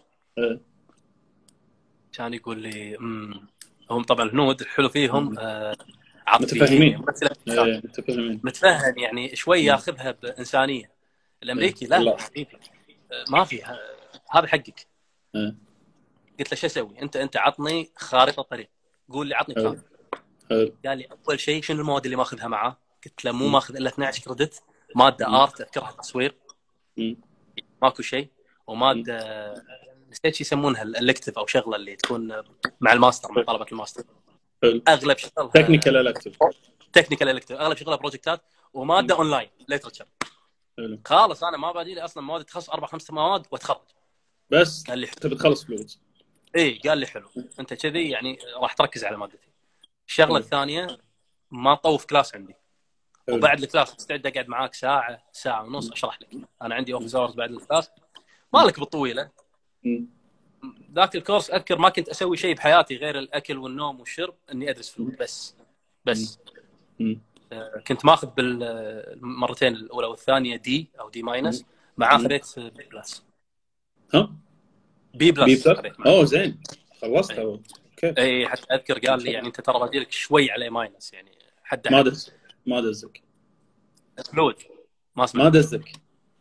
C: كان يقول لي هم طبعا الهنود الحلو فيهم
A: متفاهمين
C: متفهم يعني شوي ياخذها بانسانيه. الامريكي لا ما في هذا حقك. قلت له شو اسوي؟ انت عطني خارطه طريق قول لي عطني بلان. قال لي اول شيء شنو المواد اللي ماخذها معاه؟ قلت له مو ماخذ الا 12 كريدت ماده ارت اذكرها تصوير ماكو شيء وماده نسيت شو يسمونها الالكتيف او شغله اللي تكون مع الماستر مع طلبه الماستر. اغلب شغلها
A: تكنيكال الكتيف
C: اغلب شغلها بروجكتات وماده اونلاين ليترشر. خلاص انا ما باجي لي اصلا مواد تخصص 4-5 مواد واتخرج
A: بس قال لي انت بتخلص فلوس.
C: قال لي حلو انت كذي يعني راح تركز على مادتي. الشغله الثانيه ما طوف كلاس عندي وبعد الكلاس مستعد اقعد معاك ساعه ونص اشرح لك. انا عندي اوفيس اورز بعد الكلاس مالك بالطويله ذاك الكورس اذكر ما كنت اسوي شيء بحياتي غير الاكل والنوم والشرب، اني ادرس فلويد بس. كنت ماخذ بالمرتين الاولى والثانيه دي او دي ماينس، مع اخذت بي بلس.
A: ها
C: بي بلس
A: اوه زين خلصت. اوكي
C: اي حتى اذكر قال لي يعني انت ترى بديلك شوي عليه ماينس، يعني حد
A: ما دزك
C: فلويد
A: ما دزك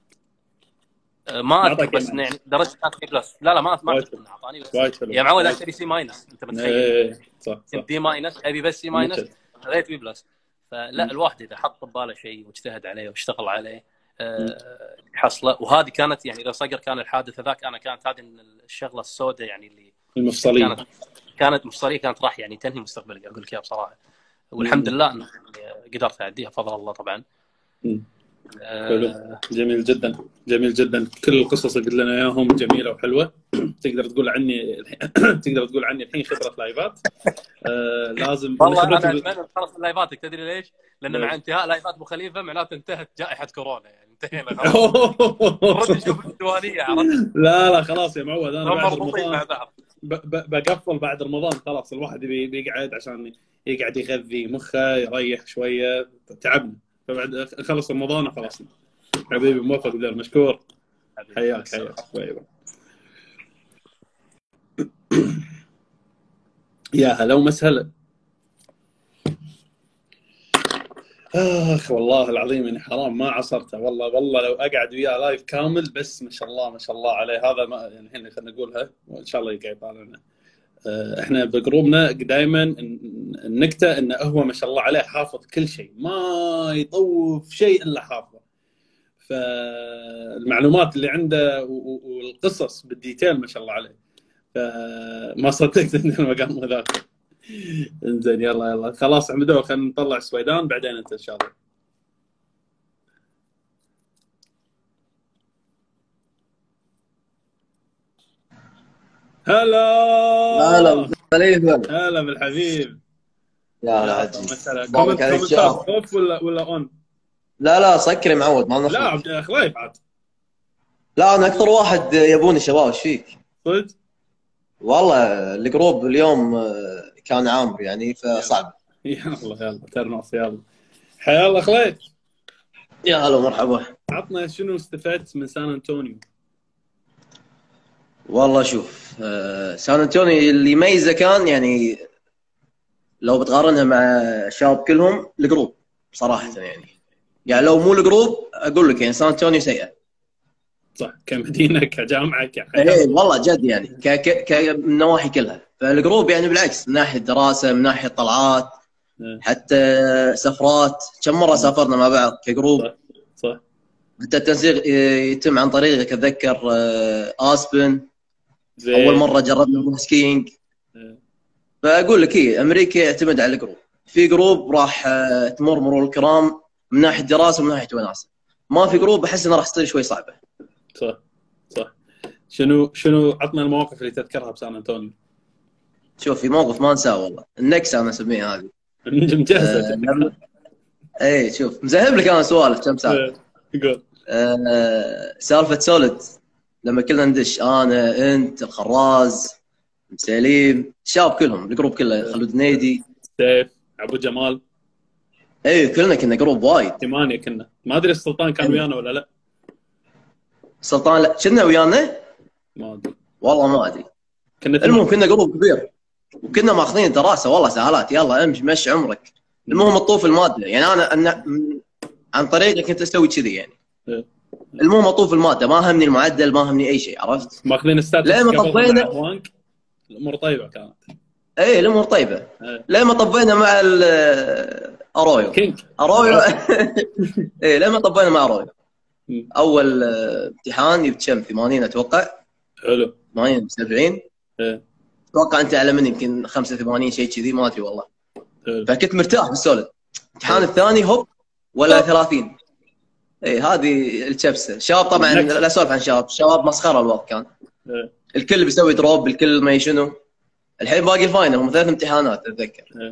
C: ما اذكر، بس يعني درجه كانت بي بلس. لا ما اعتقد انه اعطاني، بس يا معود اشتري سي ماينس، انت متخيل؟
A: صح
C: بي ماينس ابي بس سي ماينس، خذيت بي بلس. فلا الواحد اذا حط بباله شيء واجتهد عليه واشتغل عليه حصله. وهذه كانت يعني اذا صقر كان الحادث ذاك، انا كانت هذه الشغله السوداء يعني اللي
A: المفصليه،
C: كانت مفصليه، كانت راح يعني تنهي مستقبلي، اقول لك اياها بصراحه. والحمد لله ان قدرت اعديها بفضل الله طبعا.
A: جميل جدا جميل جدا. كل القصص اللي قلت لنا اياهم جميله وحلوه. تقدر تقول عني الحين خبره لايفات. لازم
C: والله انا اتمنى خلص لايفاتك. تدري ليش؟ لان مع انتهاء لايفات ابو خليفه معناته انتهت جائحه كورونا، يعني انتهينا خلاص. نشوف الديوانيه، عرفت؟
A: لا خلاص يا معود، انا بعد
C: رمضان
A: بقفل بعد رمضان خلاص. الواحد بيقعد عشان يقعد يغذي مخه، يريح شويه، تعبنا. فبعد خلص رمضان خلاص. حبيبي موفق بدر، مشكور. حياك طيب. يا هلا ومسهلا. والله العظيم اني حرام ما عصرته. والله لو اقعد وياه لايف كامل، بس ما شاء الله عليه. هذا ما يعني الحين خلينا نقولها وان شاء الله يقعد طالعنا. احنا بجروبنا دائما النكته انه هو ما شاء الله عليه حافظ كل شيء، ما يطوف شيء الا حافظه. فالمعلومات اللي عنده والقصص بالديتيل ما شاء الله عليه. فما صدقت ان المقام ذاك. انزين يلا خلاص حمدو، خلينا نطلع سويدان بعدين انت ان شاء الله.
D: هلا خليفه.
A: هلا بالحبيب.
D: يا هلا عجي.
A: كومنت اوف ولا اون؟
D: لا سكري معود، ما
A: لا عبد خليف عاد.
D: لا انا اكثر واحد يبوني شباب. ايش فيك؟
A: صدق؟
D: والله الجروب اليوم كان عامر يعني فصعب.
A: يلا ترنص. يلا حيا الله خليف.
D: يا هلا ومرحبا.
A: عطنا شنو استفدت من سان أنطونيو؟
D: والله شوف، سان أنطونيو اللي يميزه كان يعني لو بتقارنها مع الشباب كلهم الجروب صراحه. يعني لو مو الجروب اقول لك يعني سان أنطونيو سيئه.
A: صح، كمدينه كجامعه
D: ايه والله جد يعني من النواحي كلها. فالجروب يعني بالعكس، من ناحيه دراسه، من ناحيه طلعات، حتى سفرات. كم مره سافرنا مع بعض كجروب.
A: صح.
D: حتى التنسيق يتم عن طريقك. اتذكر اسبن اول مره جربنا نروح سكينج. فاقول لك امريكا يعتمد على الجروب. في جروب راح تمر مرور الكرام من ناحيه دراسه ومن ناحيه وناسه. ما في جروب احس انه راح تصير شوي صعبه.
A: صح. شنو عطنا المواقف اللي تذكرها بسان أنطونيو؟
D: شوف، في موقف ما انساه والله، النكسه انا اسميها هذه.
A: مجهزه.
D: اي شوف، مذهب لك انا سوالف كم سالفه.
A: قول.
D: سالفه سوليد لما كلنا ندش، انا انت الخراز سليم، الشباب كلهم، الجروب كله، خلود نيدي،
A: سيف، ابو جمال.
D: اي كلنا كنا جروب وايد
A: 8 كنا. ما ادري السلطان كان ويانا ولا لا.
D: سلطان لا، كنا ويانا
A: ما ادري
D: والله ما ادري.
A: المهم
D: كنا جروب كبير وكنا ماخذين دراسه والله سهالات. يلا امشي مشي عمرك. المهم الطوف الماده. يعني انا عن طريقك كنت اسوي كذي يعني. المهم اطوف الماده، ما همني المعدل، ما همني اي شيء، عرفت؟
A: ماخذين ستاتس
D: لما طبينا
A: الامور طيبه كانت.
D: اي الامور طيبه. لما طبينا مع ارويو
A: كينج
D: ارويو اي لما طبينا مع ارويو اول امتحان يبتشم 80 اتوقع.
A: حلو.
D: 80 70. اتوقع انت اعلى مني يمكن 85 شيء كذي، ما ادري والله. فكنت مرتاح بالسولد. الامتحان الثاني هوب ولا 30. اي هذه الكبسه. شباب طبعا لا اسولف عن شباب مسخره الوقت كان. الكل بيسوي دروب، الكل ما شنو. الحين باقي الفاينل، هم 3 امتحانات اتذكر.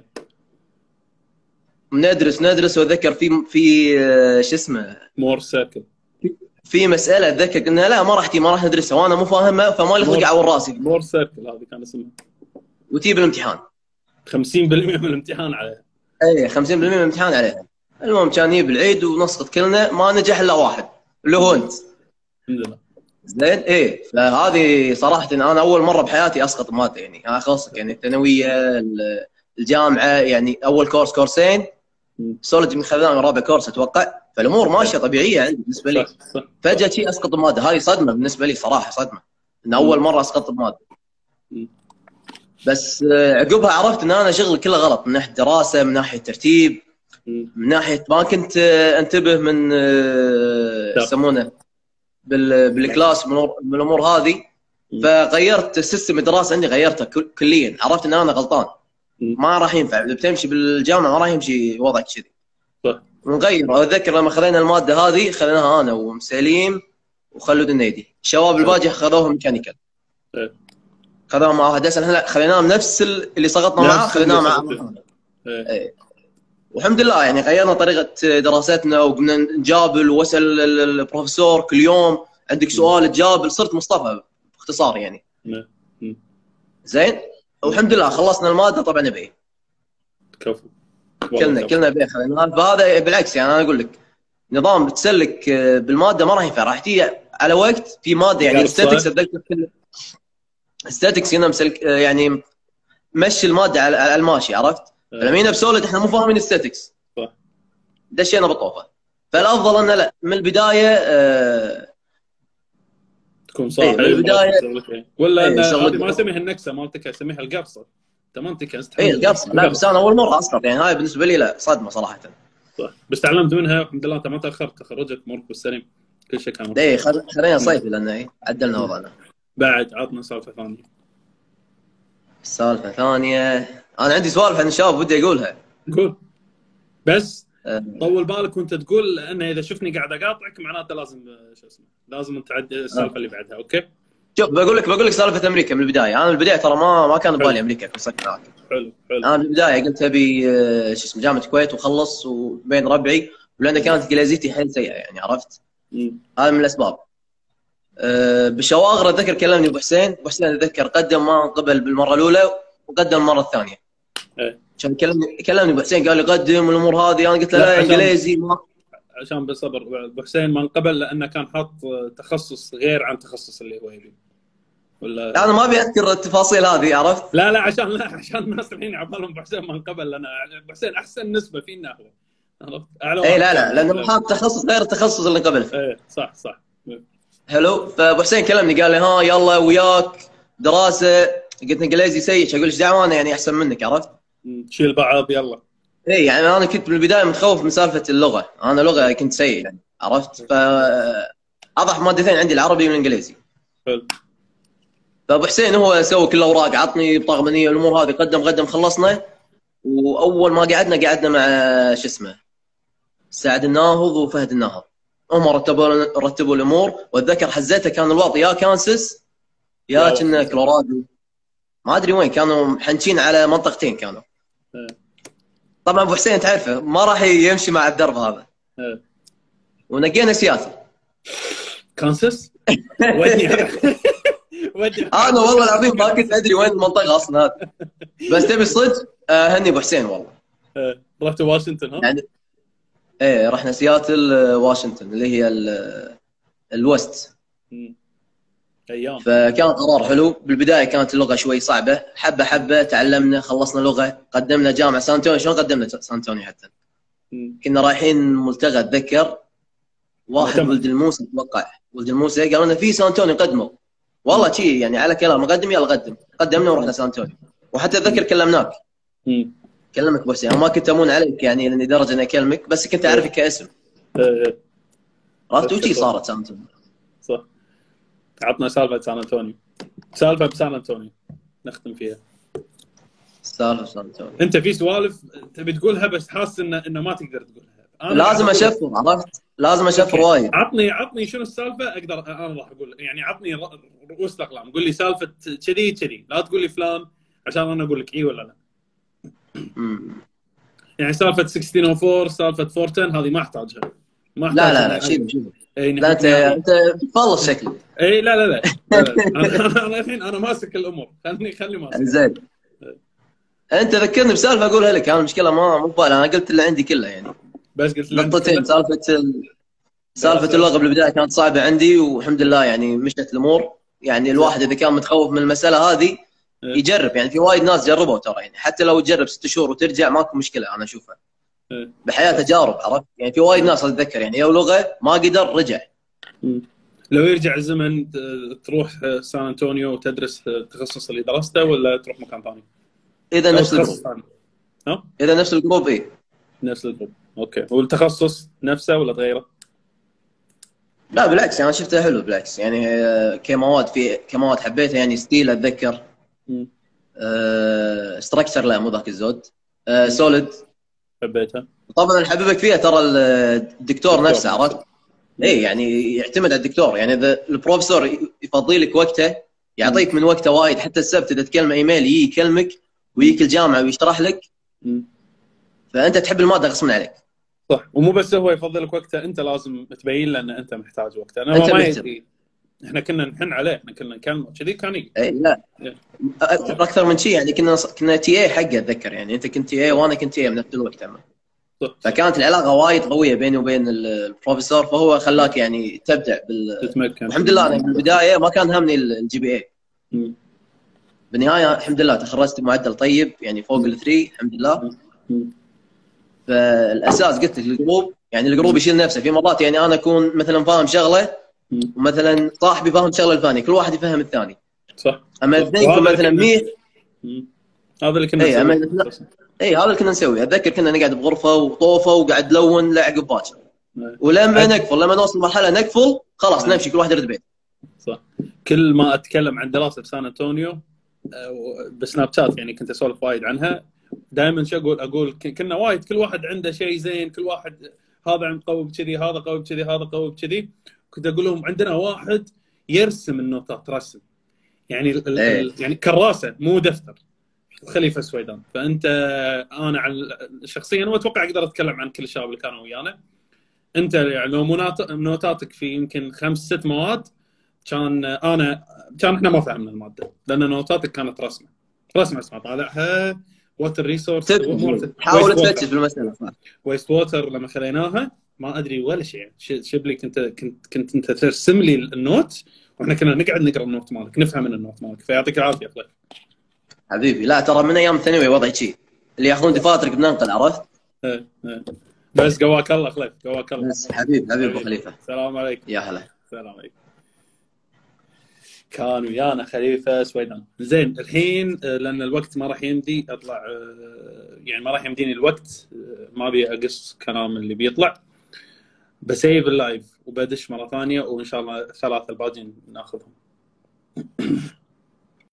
D: ندرس واتذكر في شو اسمه
A: مور سيركل.
D: في مساله اتذكر قلنا لا ما راح ندرسها وانا مو فاهمها، فما لي خلق اعور راسي.
A: مور سيركل هذه كان اسمها.
D: وتجيب الامتحان
A: 50% من الامتحان عليها.
D: اي 50% من الامتحان عليها. المهم كان يجيب العيد ونسقط كلنا، ما نجح الا واحد اللي هو انت.
A: الحمد لله.
D: زين ايه، فهذه صراحه انا اول مره بحياتي اسقط ماده، يعني انا خلصت يعني الثانويه الجامعه، يعني اول كورسين سولوجي من خذناه من رابع كورس اتوقع، فالامور ماشيه طبيعيه عندي بالنسبه لي. فجاه شيء اسقط بماده، هذه صدمه بالنسبه لي صراحه، صدمه ان اول مره اسقط بماده. بس عقبها عرفت ان انا شغلي كله غلط، من ناحيه دراسه، من ناحيه ترتيب، من ناحيه ما كنت انتبه من يسمونه بالكلاس من الامور هذه. فغيرت سيستم الدراسه عندي، غيرته كليا. عرفت ان انا غلطان، ما راح ينفع بتمشي بالجامعه، ما راح يمشي وضعك كذي.
A: صح.
D: ونغير. اتذكر لما خذينا الماده هذه خذيناها انا ومسليم وخلود النيدي، الشباب الباقي خذوها ميكانيكال. خذوها مع واحد اسال، احنا خذيناها نفس اللي سقطنا معاه خذيناه معاه. اي والحمد لله يعني غيرنا طريقه دراستنا، وقمنا نجابل واسال البروفيسور كل يوم، عندك سؤال تجابل، صرت مصطفى باختصار يعني. زين والحمد لله خلصنا الماده طبعا بي.
A: كفو.
D: كلنا بي خذيناها. فهذا بالعكس يعني انا اقول لك نظام بتسلك بالماده ما راح ينفع، راح تيجي على وقت في ماده يعني ستاتكس. اتذكر ستاتكس هنا مسلك يعني مشي الماده على الماشي، عرفت؟ فلما جينا بسولد احنا مو فاهمين ستاتكس،
A: صح،
D: دشينا بالطوفه. فالافضل انه لا من البدايه
A: تكون صاحي
D: من البدايه،
A: ولا هذه ما اسميها النكسه مالتك، اسميها القرصه. انت ما انت
D: اي القرصه. لا بس انا اول مره اسقط يعني، هاي بالنسبه لي لا صدمه صراحه.
A: صح، بس تعلمت منها الحمد لله. انت ما تاخرت، تخرجت امورك بالسليم، كل شيء كان
D: اي خلينا صيفي لان عدلنا وضعنا.
A: بعد عطنا سالفه ثانيه.
D: سالفه ثانيه، انا عندي سوالف عن الشباب ودي اقولها.
A: قول بس طول بالك وانت تقول، لان اذا شفني قاعد اقاطعك معناته لازم شو اسمه، لازم تعدي السالفه اللي بعدها. اوكي
D: شوف بقول لك سالفه امريكا من البدايه. انا من البدايه ترى ما كان ببالي امريكا في صدق.
A: حلو.
D: انا من البدايه قلت ابي شو اسمه جامعه الكويت وخلص وبين ربعي، ولان كانت انجليزيتي حيل سيئه يعني، عرفت؟ هذا من الاسباب. بالشواغر اتذكر كلمني ابو حسين اتذكر قدم ما قبل بالمره الاولى وقدم المره الثانيه. عشان كلمني ابو حسين قال لي قدم الامور هذه، انا قلت له لا انجليزي ما،
A: عشان بالصبر. ابو حسين ما انقبل لانه كان حاط تخصص غير عن تخصص اللي هو يبي، ولا
D: انا ما ابي اذكر التفاصيل هذه، عرفت؟
A: لا عشان الناس الحين عبالهم ابو حسين ما انقبل، لان ابو حسين احسن نسبه فينا هو، عرفت؟
D: اي لا لانه حاط تخصص غير التخصص اللي قبل فيه.
A: اي صح.
D: حلو. فابو حسين كلمني قال لي ها يلا وياك دراسه. قلت انجليزي سيء، اقول ايش دعوه انا يعني احسن منك، عرفت؟
A: شيل بعض يلا.
D: اي يعني انا كنت من البدايه متخوف من سالفه اللغه، انا لغه كنت سيء يعني، عرفت؟ اضح مادتين عندي العربي والانجليزي.
A: حلو.
D: فابو حسين هو سوى كل الاوراق، عطني بطاقه منيه والامور هذه، قدم خلصنا. واول ما قعدنا مع شو اسمه سعد الناهض وفهد الناهض، هم رتبوا الامور. واتذكر حزتها كان الوضع يا كانساس يا كنا كولورادو، ما ادري وين، كانوا محنشين على منطقتين كانوا. طبعا ابو حسين تعرفه ما راح يمشي مع الدرب هذا. ونقينا سياتل.
A: كانساس ودي
D: انا والله العظيم ما كنت ادري وين المنطقه اصلا هذه، بس تبي الصدق هني ابو حسين والله.
A: رحت واشنطن ها؟
D: يعني ايه رحنا سياتل واشنطن اللي هي الوست.
A: ايام.
D: فكان قرار حلو. بالبدايه كانت اللغه شوي صعبه، حبه تعلمنا، خلصنا لغه، قدمنا جامعه سان أنطونيو. شلون قدمنا سان أنطونيو؟ حتى كنا رايحين ملتقى اتذكر، واحد ولد الموسى اتوقع، ولد الموسى قالوا لنا في سان أنطونيو قدموا، والله شيء يعني على كلام قدم يلا قدمنا ورحنا سان أنطونيو. وحتى اتذكر كلمناك، كلمك ابو حسين، ما كنت امون عليك يعني لدرجه اني اكلمك، بس كنت اعرفك كاسم. عرفت وشي صارت سان أنطونيو.
A: صح. عطنا سالفه سان أنطونيو. سالفه بسان أنطونيو نختم فيها.
D: سالفه سان أنطونيو.
A: انت في سوالف تبي تقولها بس حاسس انه ما تقدر تقولها.
D: لازم اشفر، عرفت؟ لازم اشفر وايد.
A: عطني شنو السالفه اقدر انا راح اقول يعني. عطني رؤوس الاقلام، قول لي سالفه كذي، لا تقول لي فلان عشان انا اقول لك اي ولا لا. يعني سالفه 1604 سالفه 410 هذه ما احتاجها.
D: لا شيل لا انت بتخلص شكلك.
A: اي لا انا الحين انا ماسك الامور، خلي ماسك.
D: زين انت ذكرني بسالفه اقولها لك. انا المشكله مو ببالي، انا قلت اللي عندي كله يعني.
A: بس قلت لك
D: نقطتين. سالفه اللغه بالبدايه كانت صعبه عندي، والحمد لله يعني مشت الامور. يعني الواحد اذا كان متخوف من المساله هذه يجرب. يعني في وايد ناس جربوا ترى، يعني حتى لو تجرب 6 شهور وترجع ماكو مشكله. انا اشوفها بحياه تجارب، عرفت؟ يعني في وايد ناس اتذكر يعني لو لغه ما قدر رجع.
A: لو يرجع الزمن تروح سان أنطونيو وتدرس التخصص اللي درسته، ولا تروح مكان ثاني؟
D: اذا نفس الجروب. اذا نفس الجروب ايه
A: نفس الجروب. اوكي. والتخصص نفسه ولا تغيره؟
D: لا بالعكس، يعني شفته حلو بالعكس. يعني كمواد حبيتها. يعني ستيل اتذكر. ستراكشر لا مو ذاك الزود. سوليد
A: حبيتها.
D: طبعا اللي حببك فيها ترى الدكتور نفسه، عرفت؟ اي يعني يعتمد على الدكتور. يعني اذا البروفيسور يفضي لك وقته، يعطيك من وقته وايد. حتى السبت اذا تكلمه ايميل يكلمك ويجيك الجامعه ويشرح لك. فانت تحب الماده غصبا عليك.
A: صح. ومو بس هو يفضل لك وقته، انت لازم تبين له ان انت محتاج وقته. انا ما يدري، احنا كنا نحن عليه، احنا كنا نكلمه كذي كان يجي.
D: اي لا اكثر من شيء. يعني كنا تي اي حقه اتذكر. يعني انت كنت تي اي وانا كنت تي اي بنفس الوقت. فكانت العلاقه وايد قويه بيني وبين البروفيسور، فهو خلاك يعني تبدع
A: تتمكن.
D: الحمد لله. انا بالبدايه ما كان همني الجي بي اي. بالنهايه الحمد لله تخرجت بمعدل طيب، يعني فوق ال3 الحمد لله. فالاساس قلت لك الجروب، يعني الجروب يشيل نفسه. في مرات يعني انا اكون مثلا فاهم شغله، ومثلا صاحبي فاهم شغله الثانيه، كل واحد يفهم الثاني.
A: صح.
D: اما اثنينكم مثلا 100.
A: هذا اللي كنا نسويه.
D: اي هذا اللي كنا نسويه. اتذكر كنا نقعد بغرفه وطوفه وقاعد نلون لعقب باكر. ولما نقفل، لما نوصل مرحله نقفل خلاص نمشي كل واحد يرد بيت.
A: صح. كل ما اتكلم عن دراسه بسان أنطونيو بسناب شات، يعني كنت اسولف وايد عنها دائما. شو اقول كنا وايد كل واحد عنده شيء زين، كل واحد هذا قوي بكذي، هذا قوي بكذي، هذا قوي بكذي. كنت اقول لهم عندنا واحد يرسم النوتات رسم، يعني يعني كراسه مو دفتر. خليفه سويدان. فانت انا عن شخصيا واتوقع اقدر اتكلم عن كل الشباب اللي كانوا ويانا. انت يعني لو نوتاتك في يمكن 5-6 مواد كان احنا ما فهمنا الماده، لان نوتاتك كانت رسمه طالعها. ووتر ريسورس
D: حاول تفتش بالمساله.
A: ويست ووتر لما خليناها ما ادري ولا شيء. شبلي كنت انت ترسم لي النوت، واحنا كنا نقعد نقرا النوت مالك، نفهم من النوت مالك. فيعطيك العافيه خليل
D: حبيبي. لا ترى من ايام الثانوي وضعي شيء، اللي ياخذون دفاترك بننقل، عرفت؟
A: بس قواك الله خليل، قواك الله.
D: حبيبي ابو خليفه.
A: السلام عليكم.
D: يا هلا.
A: السلام عليكم. كان ويانا خليفه سويدان. زين الحين لان الوقت ما راح يمدي اطلع، يعني ما راح يمديني الوقت، ما ابي اقص كلام اللي بيطلع. بسيف اللايف وبدش مره ثانيه، وان شاء الله 3 الباقيين ناخذهم.